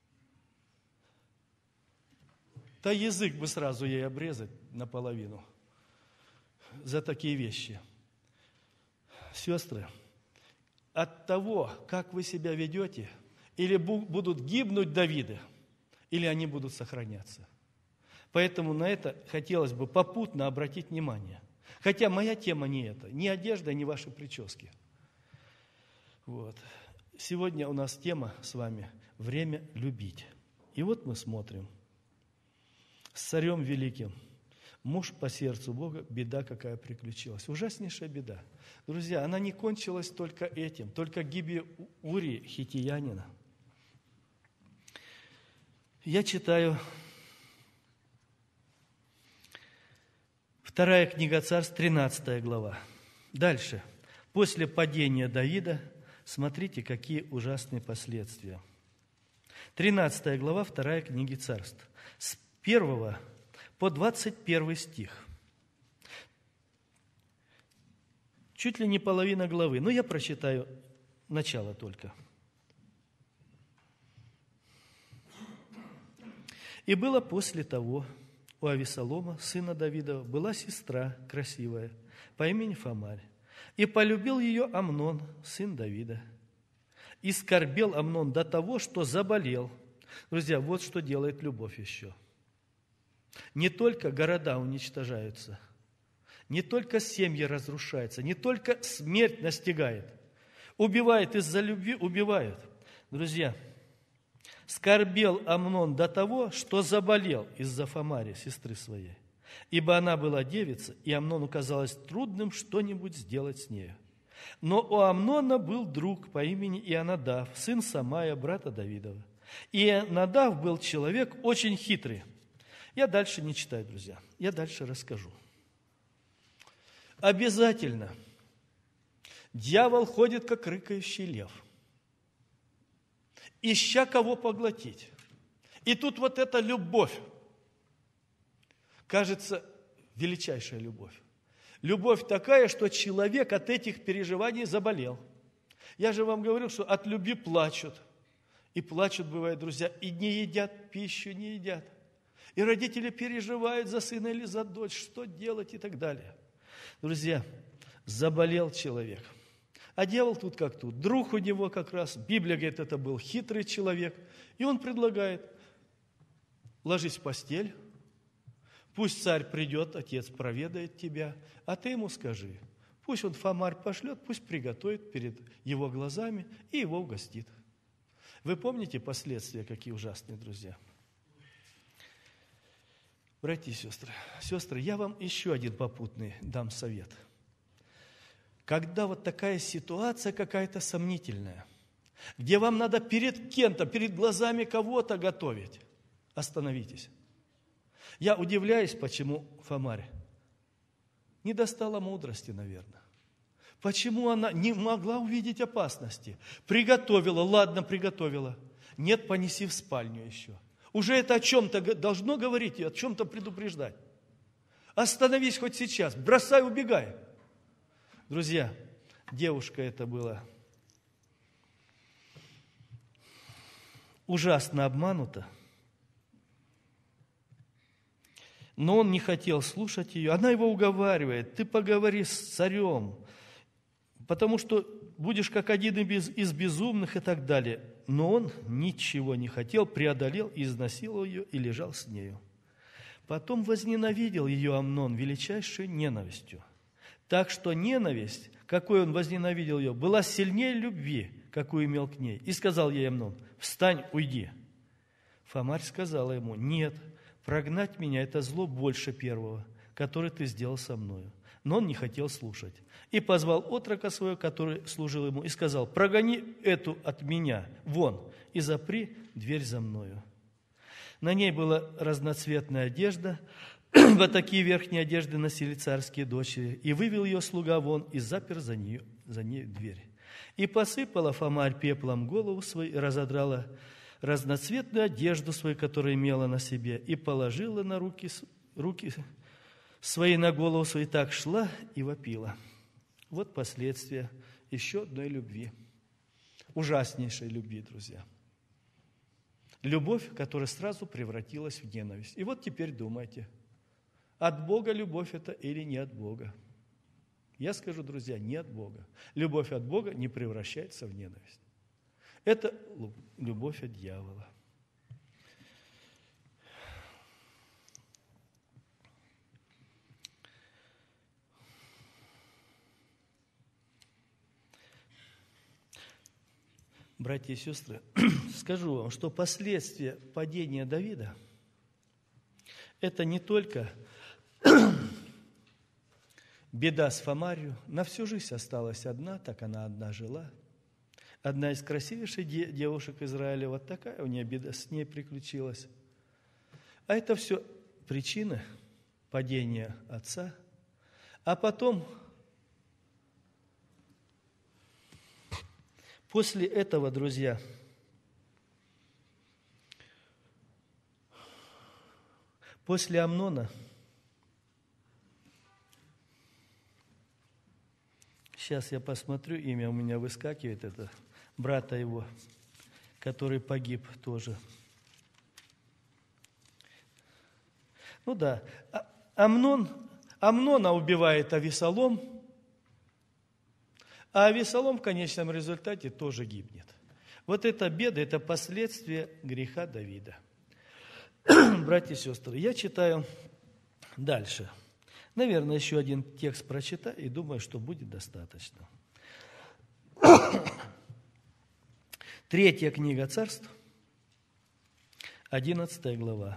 Да язык бы сразу ей обрезать наполовину за такие вещи. Сестры, от того, как вы себя ведете, или будут гибнуть Давиды, или они будут сохраняться. Поэтому на это хотелось бы попутно обратить внимание. Хотя моя тема не это, ни одежда, ни ваши прически. Вот. Сегодня у нас тема с вами «Время любить». И вот мы смотрим. С царем великим. Муж по сердцу Бога, беда какая приключилась. Ужаснейшая беда. Друзья, она не кончилась только этим, только гибелью Урии Хиттиянина. Я читаю 2 книга Царств, 13 глава. Дальше. После падения Давида, смотрите, какие ужасные последствия. 13 глава, 2 книги Царств. С 1 по 21 стих. Чуть ли не половина главы, но я прочитаю начало только. «И было после того, у Авесолома, сына Давидова, была сестра красивая по имени Фамарь, и полюбил ее Амнон, сын Давида. И скорбел Амнон до того, что заболел». Друзья, вот что делает любовь еще. Не только города уничтожаются, не только семьи разрушаются, не только смерть настигает. Убивает из-за любви, убивают. Друзья, скорбел Амнон до того, что заболел из-за Фамари, сестры своей. Ибо она была девица, и Амнону казалось трудным что-нибудь сделать с нею. Но у Амнона был друг по имени Ионадав, сын Самая, брата Давидова. И Ионадав был человек очень хитрый. Я дальше не читаю, друзья. Я дальше расскажу. Обязательно дьявол ходит, как рыкающий лев, ища кого поглотить. И тут вот эта любовь, кажется, величайшая любовь. Любовь такая, что человек от этих переживаний заболел. Я же вам говорил, что от любви плачут. И плачут, бывает, друзья, и не едят пищу, не едят. И родители переживают за сына или за дочь, что делать и так далее. Друзья, заболел человек. А дьявол тут как тут. Друг у него как раз. Библия говорит, это был хитрый человек. И он предлагает, ложись в постель, пусть царь придет, отец проведает тебя, а ты ему скажи. Пусть он Фамарь пошлет, пусть приготовит перед его глазами и его угостит. Вы помните последствия, какие ужасные, друзья? Братья и сестры, я вам еще один попутный дам совет. Когда вот такая ситуация какая-то сомнительная, где вам надо перед кем-то, перед глазами кого-то готовить, остановитесь. Я удивляюсь, почему Фамарь не достала мудрости, наверное. Почему она не могла увидеть опасности? Приготовила, ладно, приготовила. Нет, понеси в спальню еще. Уже это о чем-то должно говорить и о чем-то предупреждать. Остановись хоть сейчас, бросай, убегай. Друзья, девушка это была ужасно обманута, но он не хотел слушать ее. Она его уговаривает: ты поговори с царем, потому что будешь как один из безумных и так далее. Но он ничего не хотел, преодолел, изнасиловал ее и лежал с нею. Потом возненавидел ее Амнон величайшей ненавистью. Так что ненависть, какой он возненавидел ее, была сильнее любви, какую имел к ней. И сказал ей Амнон: встань, уйди. Фомарь сказала ему: нет, прогнать меня – это зло больше первого, которое ты сделал со мною. Но он не хотел слушать. И позвал отрока своего, который служил ему, и сказал: прогони эту от меня вон и запри дверь за мною. На ней была разноцветная одежда, вот такие верхние одежды носили царские дочери. И вывел ее слуга вон и запер за ней дверь. И посыпала Фомарь пеплом голову свою, и разодрала разноцветную одежду свою, которую имела на себе, и положила на руки свои на голову свою, и так шла и вопила. Вот последствия еще одной любви, ужаснейшей любви, друзья. Любовь, которая сразу превратилась в ненависть. И вот теперь думайте, от Бога любовь это или не от Бога? Я скажу, друзья, не от Бога. Любовь от Бога не превращается в ненависть. Это любовь от дьявола. Братья и сестры, скажу вам, что последствия падения Давида – это не только беда с Фомарью, на всю жизнь осталась одна, так она одна жила. Одна из красивейших девушек Израиля, вот такая у нее беда с ней приключилась. А это все причины падения отца. А потом, после этого, друзья, после Амнона, сейчас я посмотрю, имя у меня выскакивает, это брата его, который погиб тоже. Ну да, Амнона убивает Авесолом, а Авесолом в конечном результате тоже гибнет. Вот это беда, это последствия греха Давида. Братья и сестры, я читаю дальше. Наверное, еще один текст прочитаю и думаю, что будет достаточно. 3 книга Царств, 11 глава.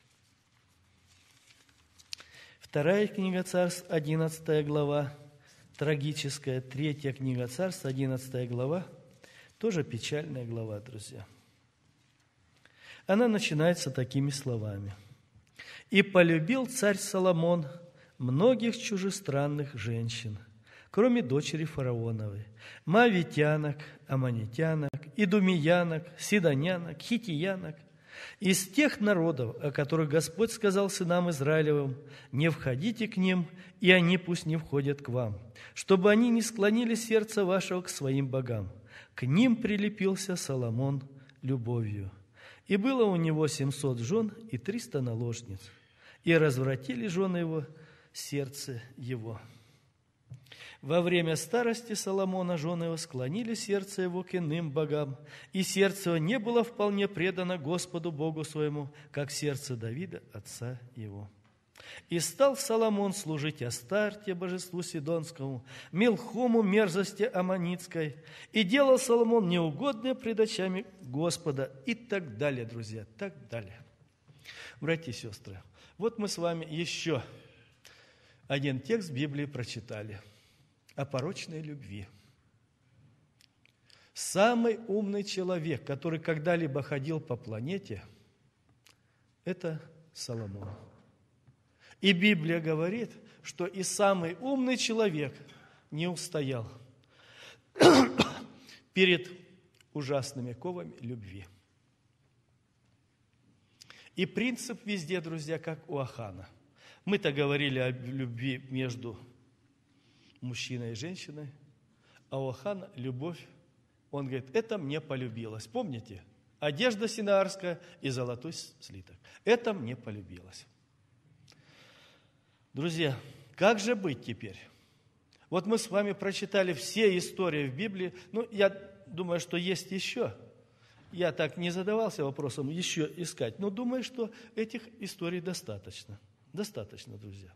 2 книга Царств, 11 глава, трагическая. 3 книга Царств, 11 глава, тоже печальная глава, друзья. Она начинается такими словами. «И полюбил царь Соломон многих чужестранных женщин, кроме дочери фараоновой, моавитянок, аммонитянок, идумеянок, сидонянок, хитиянок, из тех народов, о которых Господь сказал сынам Израилевым: не входите к ним, и они пусть не входят к вам, чтобы они не склонили сердце вашего к своим богам. К ним прилепился Соломон любовью. И было у него 700 жен и 300 наложниц, и развратили жены его сердце его. Во время старости Соломона жены его склонили сердце его к иным богам, и сердце его не было вполне предано Господу Богу своему, как сердце Давида, отца его. И стал Соломон служить Астарте, божеству Сидонскому, Милхому, мерзости Аммонитской, и делал Соломон неугодное пред очами Господа, и так далее, друзья, так далее. Братья и сестры, вот мы с вами еще один текст Библии прочитали о порочной любви. Самый умный человек, который когда-либо ходил по планете, это Соломон. И Библия говорит, что и самый умный человек не устоял перед ужасными ковами любви. И принцип везде, друзья, как у Ахана. Мы-то говорили о любви между мужчиной и женщиной, а у Ахана любовь, он говорит, это мне полюбилось. Помните? одежда синаарская и золотой слиток. Это мне полюбилось. Друзья, как же быть теперь? Вот мы с вами прочитали все истории в Библии. Ну, я думаю, что есть еще. Я так не задавался вопросом еще искать, но думаю, что этих историй достаточно. Достаточно, друзья.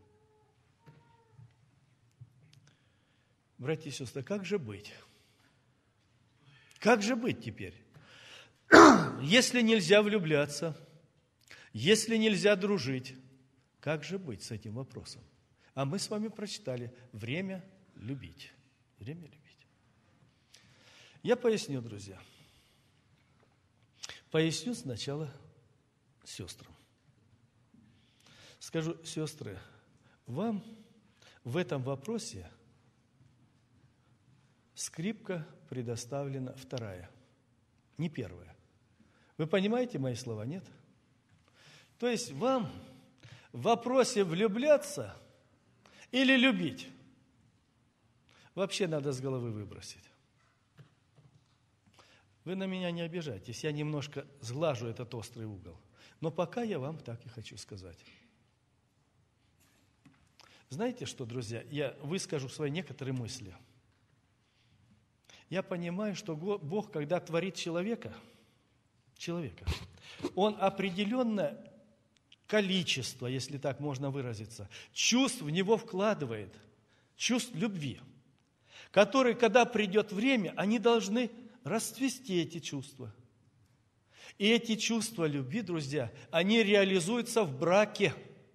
Братья и сестры, как же быть? Как же быть теперь? Если нельзя влюбляться, если нельзя дружить, как же быть с этим вопросом? А мы с вами прочитали «Время любить». Время любить. Я поясню, друзья. Поясню сначала сестрам. Скажу, сестры, вам в этом вопросе скрипка предоставлена вторая, не первая. Вы понимаете мои слова, нет? То есть вам в вопросе влюбляться или любить вообще надо с головы выбросить. Вы на меня не обижайтесь, я немножко сглажу этот острый угол. Но пока я вам так и хочу сказать. Знаете что, друзья, я выскажу свои некоторые мысли. Я понимаю, что Бог, когда творит человека, Он определенное количество, если так можно выразиться, чувств в него вкладывает, чувств любви, которые, когда придет время, они должны расцвести, эти чувства. И эти чувства любви, друзья, они реализуются в браке.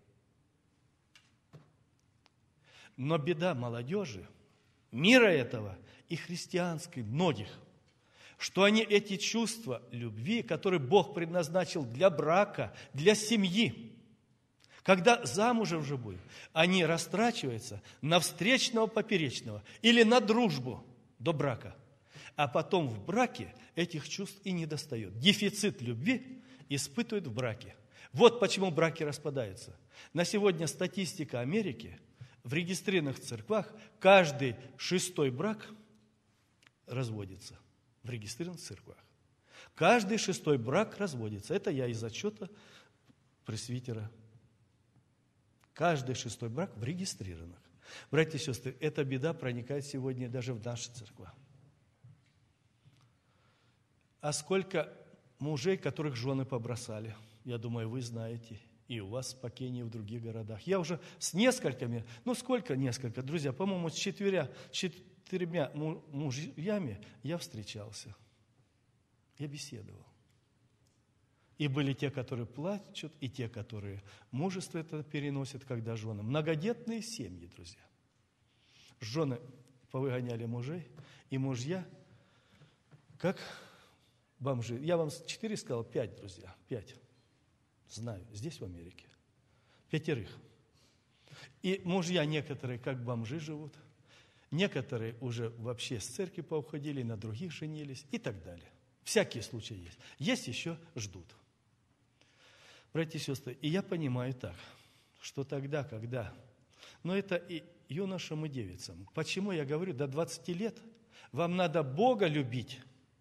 Но беда молодежи, мира этого и христианской, многих, что они эти чувства любви, которые Бог предназначил для брака, для семьи, когда замужем уже будет, они растрачиваются на встречного поперечного или на дружбу до брака. А потом в браке этих чувств и не достает. Дефицит любви испытывают в браке. Вот почему браки распадаются. На сегодня статистика Америки: в регистрированных церквах каждый 6-й брак разводится. В регистрированных церквах. Каждый 6-й брак разводится. Это я из отчета пресвитера. Каждый 6-й брак в регистрированных. Братья и сестры, эта беда проникает сегодня даже в наши церкви. А сколько мужей, которых жены побросали, я думаю, вы знаете. И у вас в Пекине, и в других городах. Я уже с несколькими, несколько, друзья, по-моему, с четырьмя мужьями я встречался. Я беседовал. И были те, которые плачут, и те, которые мужество это переносят, когда жены. Многодетные семьи, друзья. Жены повыгоняли мужей, и мужья, как бомжи. Я вам 4 сказал, 5, друзья, 5. Знаю, здесь, в Америке. 5. И мужья некоторые, как бомжи, живут. Некоторые уже вообще с церкви поуходили, на других женились и так далее. Всякие случаи есть. Есть еще ждут. Братья и сестры, и я понимаю так, что тогда, когда... Но это и юношам, и девицам. Почему я говорю, до 20 лет вам надо Бога любить,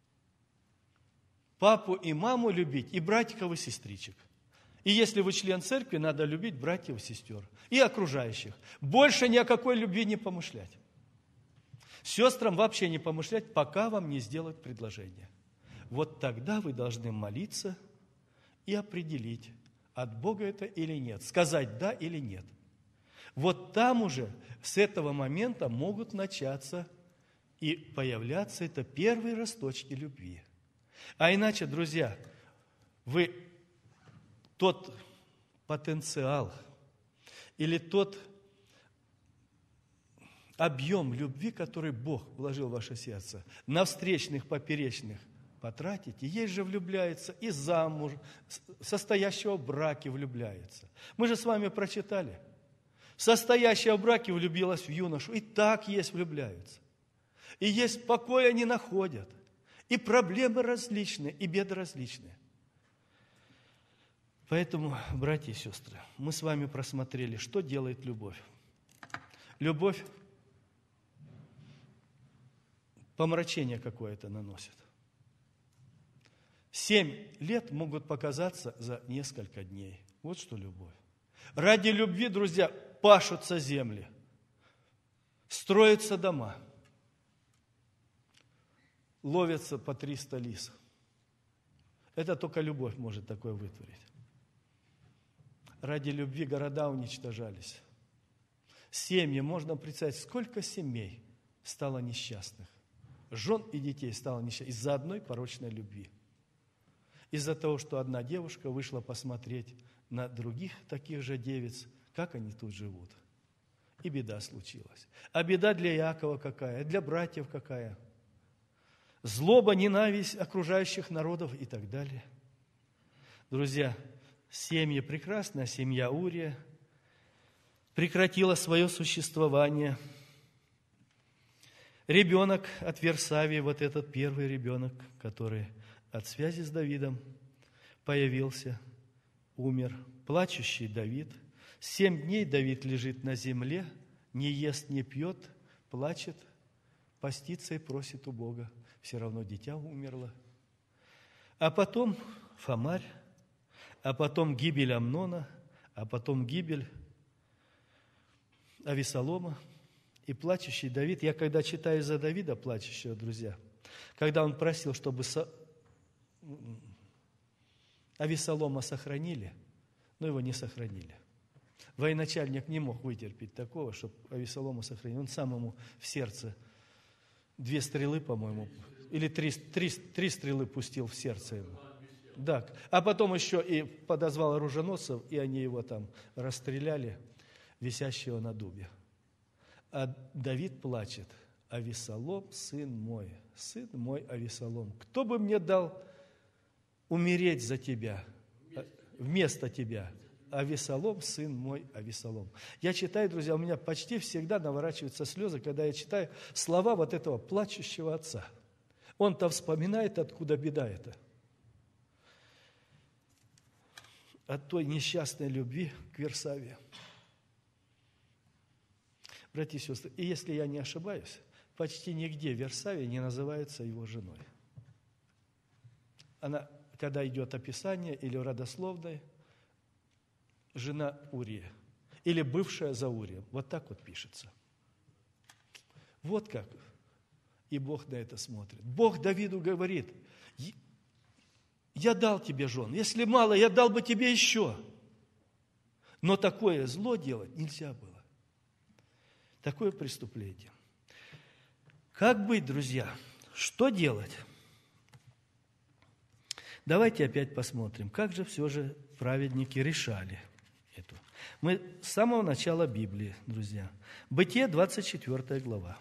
папу и маму любить, и братиков и сестричек. И если вы член церкви, надо любить братьев и сестер, и окружающих. Больше ни о какой любви не помышлять. Сестрам вообще не помышлять, пока вам не сделают предложение. Вот тогда вы должны молиться и определить, от Бога это или нет, сказать да или нет. Вот там уже с этого момента могут начаться и появляться это первые росточки любви. А иначе, друзья, вы тот потенциал или тот объем любви, который Бог вложил в ваше сердце, на встречных, поперечных потратите. Есть же влюбляется и замуж, состоящего в браке влюбляется. Мы же с вами прочитали. Состоящая в браке влюбилась в юношу, и так есть влюбляются. И есть покоя не находят. И проблемы различные, и беды различные. Поэтому, братья и сестры, мы с вами просмотрели, что делает любовь. Любовь помрачение какое-то наносит. 7 лет могут показаться за несколько дней. Вот что любовь. Ради любви, друзья, пашутся земли, строятся дома, ловятся по 300 лис. Это только любовь может такое вытворить. Ради любви города уничтожались. Семьи, можно представить, сколько семей стало несчастных. Жен и детей стало несчастных из-за одной порочной любви. Из-за того, что одна девушка вышла посмотреть на других таких же девиц, как они тут живут. И беда случилась. А беда для Иакова какая? Для братьев какая? Злоба, ненависть окружающих народов и так далее. Друзья, семьи прекрасная, семья Урия прекратила свое существование. Ребенок от Версавии, вот этот первый ребенок, который от связи с Давидом появился, умер. Плачущий Давид. 7 дней Давид лежит на земле, не ест, не пьет, плачет, постится и просит у Бога. Все равно дитя умерло. А потом Фомарь, а потом гибель Амнона, а потом гибель Авесолома и плачущий Давид. Я когда читаю за Давида, плачущего, друзья, когда он просил, чтобы Авесолома сохранили, но его не сохранили. Военачальник не мог вытерпеть такого, чтобы Авесолома сохранили. Он сам ему в сердце 2 стрелы, по-моему, или 3 стрелы пустил в сердце ему. Да. А потом еще и подозвал оруженосцев, и они его там расстреляли, висящего на дубе. А Давид плачет: Авесолом, сын мой Авесолом, кто бы мне дал умереть за тебя, вместо тебя? Авесолом, сын мой Авесолом. Я читаю, друзья, у меня почти всегда наворачиваются слезы, когда я читаю слова вот этого плачущего отца. Он-то вспоминает, откуда беда эта. От той несчастной любви к Версавии. Братья и сестры, и если я не ошибаюсь, почти нигде Версавия не называется его женой. Она, когда идет описание или родословное, жена Урия, или бывшая за Урием. Вот так вот пишется. Вот как. И Бог на это смотрит. Бог Давиду говорит: я дал тебе жен. Если мало, я дал бы тебе еще. Но такое зло делать нельзя было. Такое преступление. Как быть, друзья? Что делать? Давайте опять посмотрим, как же все же праведники решали это. Мы с самого начала Библии, друзья. Бытие, 24 глава.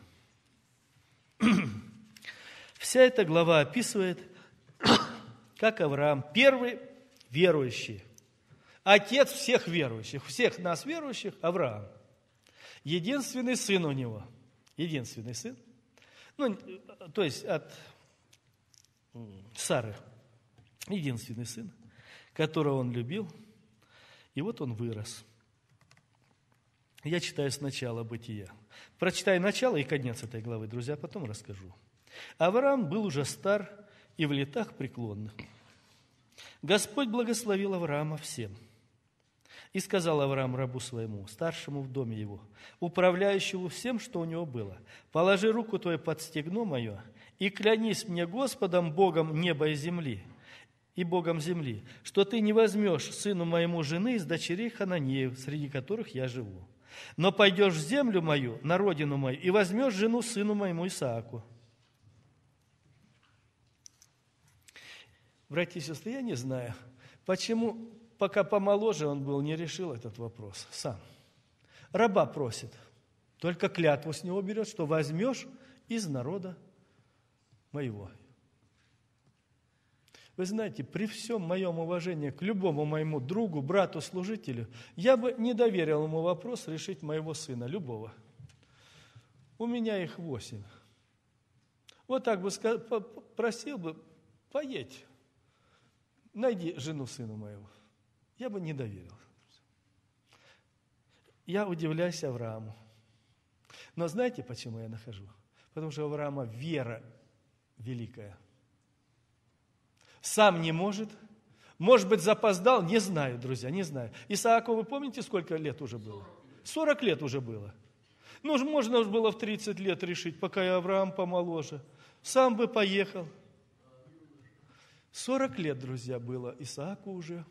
Вся эта глава описывает, как Авраам, первый верующий, отец всех верующих, всех нас верующих, Авраам. Единственный сын у него, единственный сын, то есть от Сары, единственный сын, которого он любил, и вот он вырос. Я читаю сначала Бытия. Прочитаю начало и конец этой главы, друзья, потом расскажу. Авраам был уже стар и в летах преклонных. Господь благословил Авраама всем. И сказал Авраам рабу своему, старшему в доме его, управляющему всем, что у него было: положи руку твою под стегно мое и клянись мне Господом, Богом неба и земли, и Богом земли, что ты не возьмешь сыну моему жены из дочерей Хананеев, среди которых я живу, но пойдешь в землю мою, на родину мою, и возьмешь жену сыну моему Исааку. Братья и сестры, я не знаю, почему, пока помоложе он был, не решил этот вопрос сам. Раба просит, только клятву с него берет, что возьмешь из народа моего. Вы знаете, при всем моем уважении к любому моему другу, брату, служителю, я бы не доверил ему вопрос решить моего сына, любого. У меня их 8. Вот так бы просил бы: поедь, найди жену сыну моего. Я бы не доверил. Я удивляюсь Аврааму. Но знаете, почему я нахожу? Потому что у Авраама вера великая. сам не может быть, запоздал, не знаю, друзья, не знаю. Исааку, вы помните, сколько лет уже было? 40 лет уже было. Ну, можно было в 30 лет решить, пока и Авраам помоложе. Сам бы поехал. 40 лет, друзья, было Исааку уже.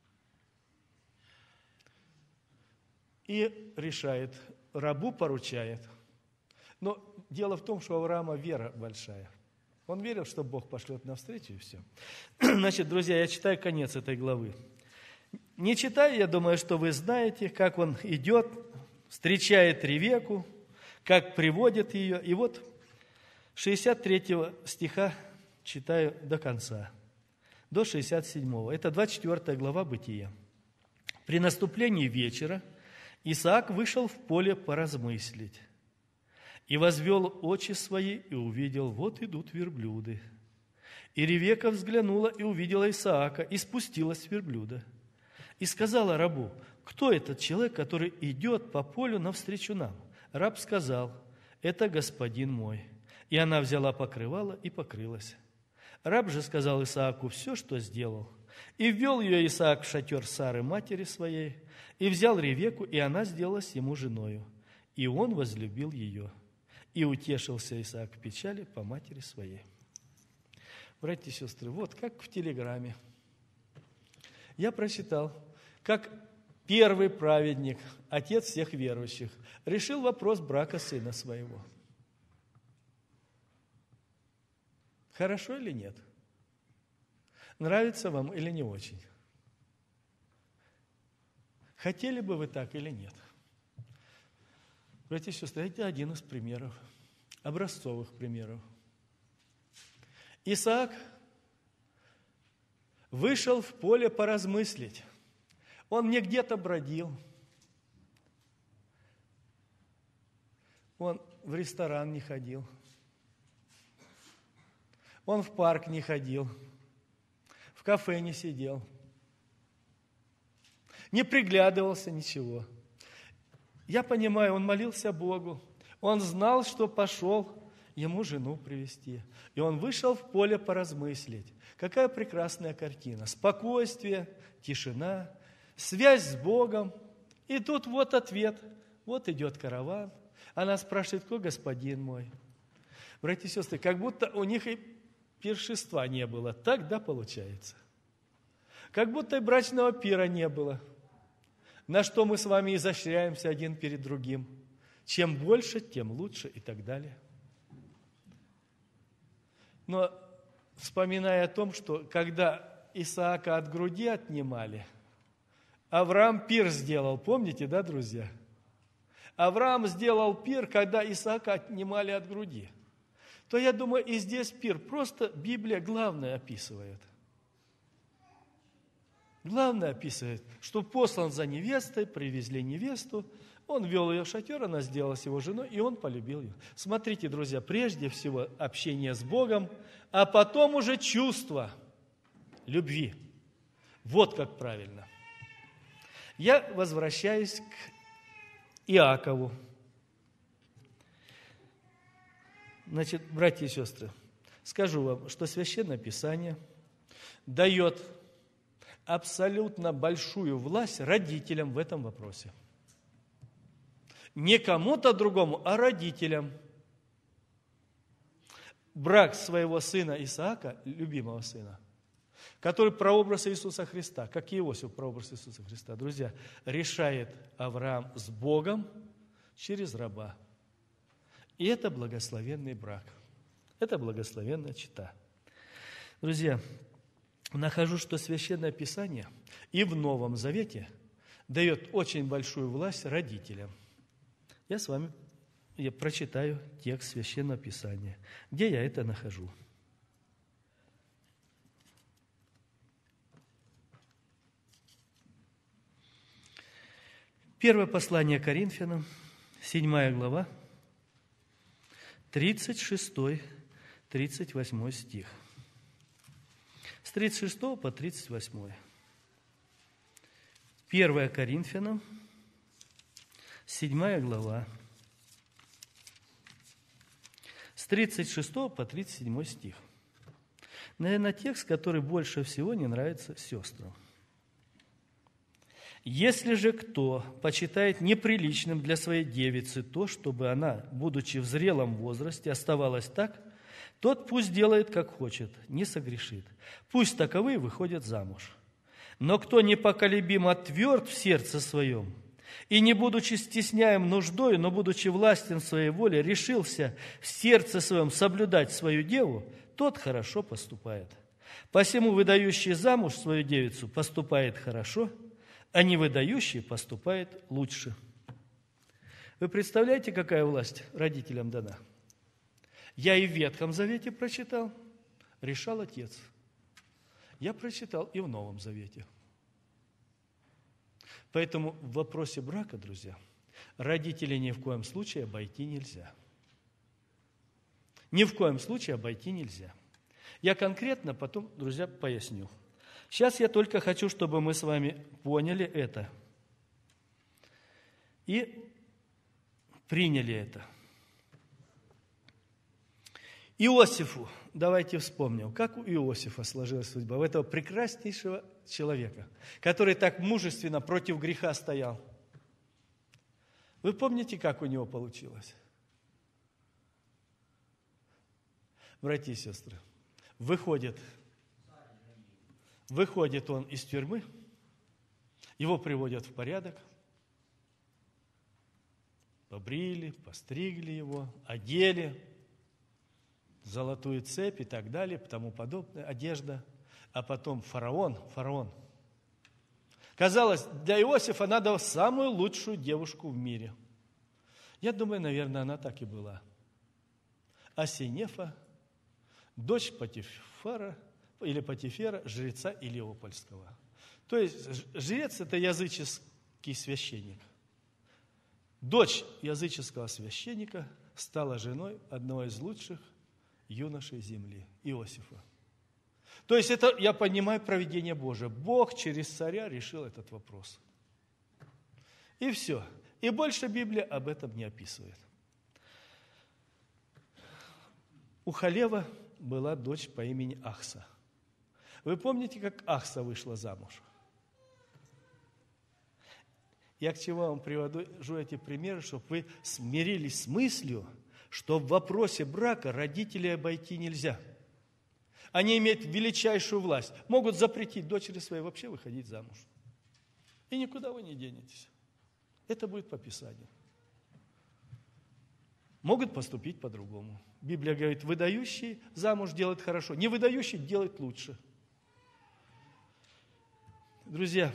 И решает, рабу поручает. Но дело в том, что у Авраама вера большая. Он верил, что Бог пошлет навстречу, и все. Значит, друзья, я читаю конец этой главы. Не читаю, я думаю, что вы знаете, как он идет, встречает Ревекку, как приводит ее. И вот 63 стиха читаю до конца, до 67. Это 24 глава Бытия. «При наступлении вечера Исаак вышел в поле поразмыслить, и возвел очи свои, и увидел, вот идут верблюды. И Ревекка взглянула и увидела Исаака, и спустилась с верблюда. И сказала рабу, кто этот человек, который идет по полю навстречу нам? Раб сказал, это господин мой. И она взяла покрывало и покрылась. Раб же сказал Исааку все, что сделал. И ввел ее Исаак в шатер Сары, матери своей, и взял Ревекку, и она сделалась ему женою. И он возлюбил ее. И утешился Исаак в печали по матери своей». Братья и сестры, вот как в телеграмме. Я прочитал, как первый праведник, отец всех верующих, решил вопрос брака сына своего. Хорошо или нет? Нравится вам или не очень? Хотели бы вы так или нет? Братья и сестры, это один из примеров, образцовых примеров. Исаак вышел в поле поразмыслить. Он не где-то бродил. Он в ресторан не ходил. Он в парк не ходил. В кафе не сидел. Не приглядывался, ничего. Я понимаю, он молился Богу. Он знал, что пошел ему жену привести. И он вышел в поле поразмыслить. Какая прекрасная картина. Спокойствие, тишина, связь с Богом. И тут вот ответ. Вот идет караван. Она спрашивает, кто господин мой? Братья и сестры, как будто у них и пиршества не было. Так, да, получается? Как будто и брачного пира не было. На что мы с вами изощряемся один перед другим. Чем больше, тем лучше и так далее. Но вспоминая о том, что когда Исаака от груди отнимали, Авраам пир сделал, помните, да, друзья? Авраам сделал пир, когда Исаака отнимали от груди. То я думаю, и здесь пир. Просто Библия главное описывает. Главное описывает, что послан за невестой, привезли невесту, он вел ее в шатер, она сделалась его женой, и он полюбил ее. Смотрите, друзья, прежде всего общение с Богом, а потом уже чувство любви. Вот как правильно. Я возвращаюсь к Иакову. Значит, братья и сестры, скажу вам, что Священное Писание дает абсолютно большую власть родителям в этом вопросе. Не кому-то другому, а родителям. Брак своего сына Исаака, любимого сына, который прообраз Иисуса Христа, как и Иосиф прообраз Иисуса Христа, друзья, решает Авраам с Богом через раба. И это благословенный брак. Это благословенная чета. Друзья, нахожу, что Священное Писание и в Новом Завете дает очень большую власть родителям. Я прочитаю текст Священного Писания, где я это нахожу. Первое послание Коринфянам, 7 глава, 36-38 стих. С 36 по 38. 1 Коринфянам, 7 глава, с 36 по 37 стих. Наверное, текст, который больше всего не нравится сестрам. «Если же кто почитает неприличным для своей девицы то, чтобы она, будучи в зрелом возрасте, оставалась так, тот пусть делает, как хочет, не согрешит. Пусть таковые выходят замуж. Но кто непоколебимо тверд в сердце своем, и не будучи стесняем нуждой, но будучи властен в своей воле, решился в сердце своем соблюдать свою деву, тот хорошо поступает. Посему выдающий замуж свою девицу поступает хорошо, а не выдающий поступает лучше». Вы представляете, какая власть родителям дана? Я и в Ветхом Завете прочитал, решал Отец. Я прочитал и в Новом Завете. Поэтому в вопросе брака, друзья, родителей ни в коем случае обойти нельзя. Ни в коем случае обойти нельзя. Я конкретно потом, друзья, поясню. Сейчас я только хочу, чтобы мы с вами поняли это и приняли это. Иосифу, давайте вспомним, как у Иосифа сложилась судьба, у этого прекраснейшего человека, который так мужественно против греха стоял. Вы помните, как у него получилось? Братья и сестры, выходит он из тюрьмы, его приводят в порядок, побрили, постригли его, одели, золотую цепь и так далее, тому подобное, одежда. А потом фараон. Казалось, для Иосифа надо самую лучшую девушку в мире. Я думаю, наверное, она так и была. Асинефа, дочь Потифера, жреца Илиопольского. То есть жрец – это языческий священник. Дочь языческого священника стала женой одного из лучших юношей земли, Иосифа. То есть это, я понимаю, провидение Божие. Бог через царя решил этот вопрос. И все. И больше Библия об этом не описывает. У Халева была дочь по имени Ахса. Вы помните, как Ахса вышла замуж? Я к чему вам привожу эти примеры, чтобы вы смирились с мыслью, что в вопросе брака родителей обойти нельзя. Они имеют величайшую власть. Могут запретить дочери своей вообще выходить замуж. И никуда вы не денетесь. Это будет по Писанию. Могут поступить по-другому. Библия говорит, выдающий замуж делает хорошо, не выдающий делает лучше. Друзья,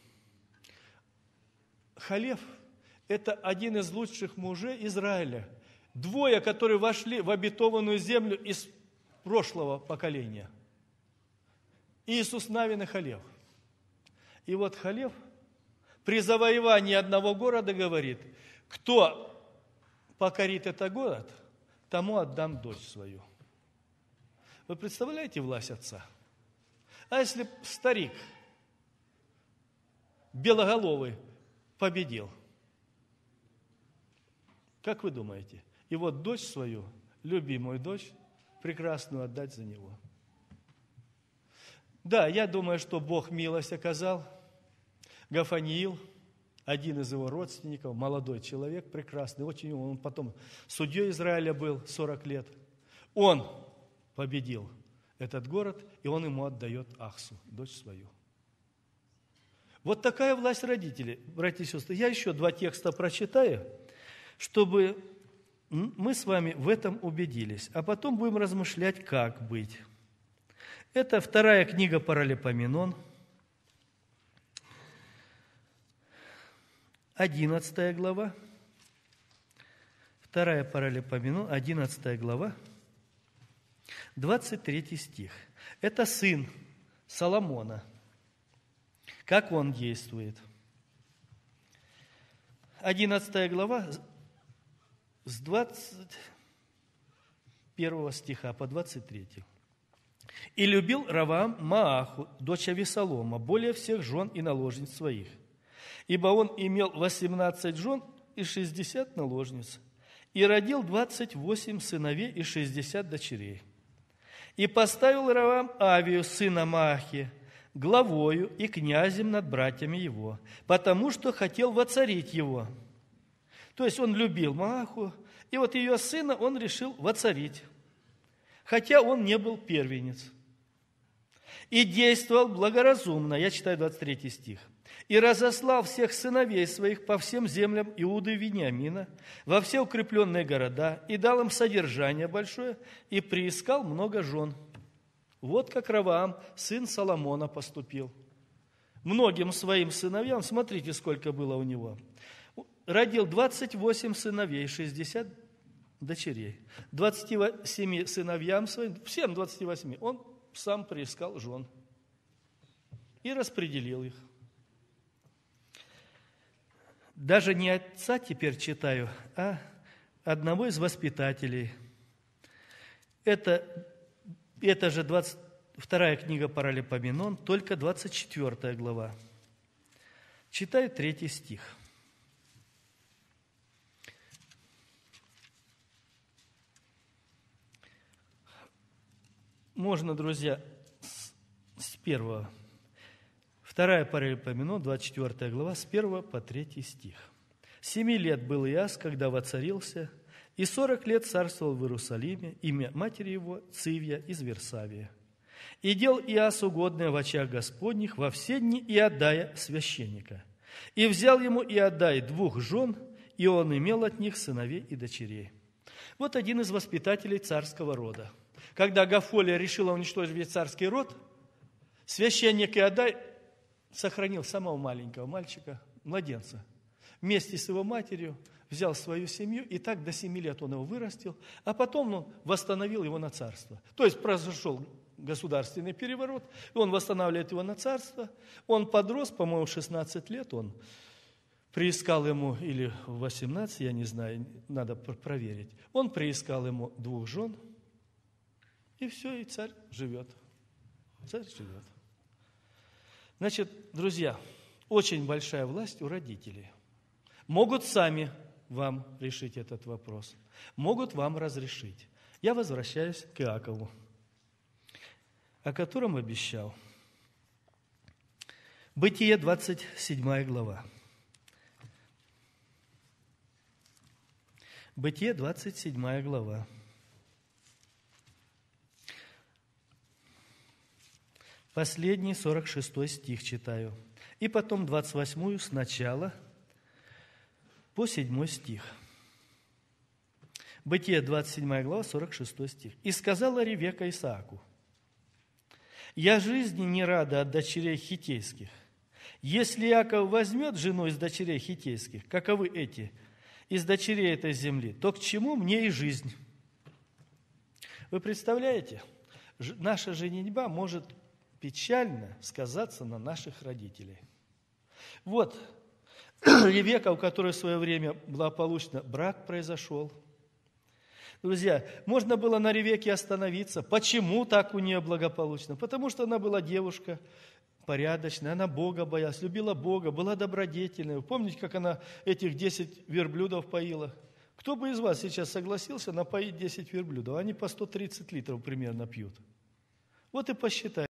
Халев – это один из лучших мужей Израиля. Двое, которые вошли в обетованную землю из прошлого поколения. Иисус Навин и Халев. И вот Халев при завоевании одного города говорит, кто покорит этот город, тому отдам дочь свою. Вы представляете власть отца? А если старик, белоголовый, победил? Как вы думаете? И вот дочь свою, любимую дочь, прекрасную отдать за него. Да, я думаю, что Бог милость оказал. Гафаниил, один из его родственников, молодой человек, прекрасный, очень умный, он потом судьей Израиля был 40 лет. Он победил этот город, и он ему отдает Ахсу, дочь свою. Вот такая власть родителей, братья и сестры. Я еще 2 текста прочитаю, чтобы мы с вами в этом убедились, а потом будем размышлять, как быть. Это 2 книга Паралипоменон, 11 глава, 2 Паралипоменон, 11 глава, 23 стих. Это сын Соломона. Как он действует? 11 глава, с 21 стиха по 23. «И любил Раваам Мааху, дочь Авесолома, более всех жен и наложниц своих, ибо он имел 18 жен и 60 наложниц, и родил 28 сыновей и 60 дочерей. И поставил Ровоам Авию, сына Маахи, главою и князем над братьями его, потому что хотел воцарить его». То есть он любил Мааху, и вот ее сына он решил воцарить, хотя он не был первенец. «И действовал благоразумно», я читаю 23 стих, «и разослал всех сыновей своих по всем землям Иуды и Вениамина, во все укрепленные города, и дал им содержание большое, и приискал много жен». Вот как Ровоам, сын Соломона, поступил. Многим своим сыновьям, смотрите, сколько было у него, родил 28 сыновей, 60 дочерей. 27 сыновьям своим, всем 28, он сам приискал жен и распределил их. Даже не отца теперь читаю, а одного из воспитателей. Это же 22 книга Паралипоменон, только 24 глава. Читаю 3 стих. Можно, друзья, с 1. 2 Паралипоменон, 24 глава, с 1 по 3 стих. 7 лет был Иас, когда воцарился, и 40 лет царствовал в Иерусалиме, имя матери его Цивья из Версавия. И дел Иас угодное в очах Господних во все дни Иодая священника. И взял ему Иодай 2 жен, и он имел от них сыновей и дочерей». Вот один из воспитателей царского рода. Когда Гафолия решила уничтожить весь царский род, священник Иодай сохранил самого маленького мальчика, младенца. Вместе с его матерью взял свою семью, и так до 7 лет он его вырастил, а потом он восстановил его на царство. То есть произошел государственный переворот, и он восстанавливает его на царство. Он подрос, по-моему, 16 лет, он приискал ему, или 18, я не знаю, надо проверить. Он приискал ему 2 жен, и все, и царь живет. Царь живет. Значит, друзья, очень большая власть у родителей. Могут сами вам решить этот вопрос, могут вам разрешить. Я возвращаюсь к Иакову, о котором обещал. Бытие, 27 глава. Бытие, 27 глава. Последний 46 стих читаю. И потом 28 сначала по 7 стих. Бытие, 27 глава, 46 стих. «И сказала Ревекка Исааку: я жизни не рада от дочерей хиттейских. Если Иаков возьмет жену из дочерей хиттейских, каковы эти, из дочерей этой земли, то к чему мне и жизнь?» Вы представляете, наша женитьба может печально сказаться на наших родителей. Вот Ревекка, у которой в свое время благополучно брак произошел. Друзья, можно было на Ревекке остановиться. Почему так у нее благополучно? Потому что она была девушка порядочная, она Бога боялась, любила Бога, была добродетельной. Вы помните, как она этих 10 верблюдов поила? Кто бы из вас сейчас согласился напоить 10 верблюдов? Они по 130 литров примерно пьют. Вот и посчитайте.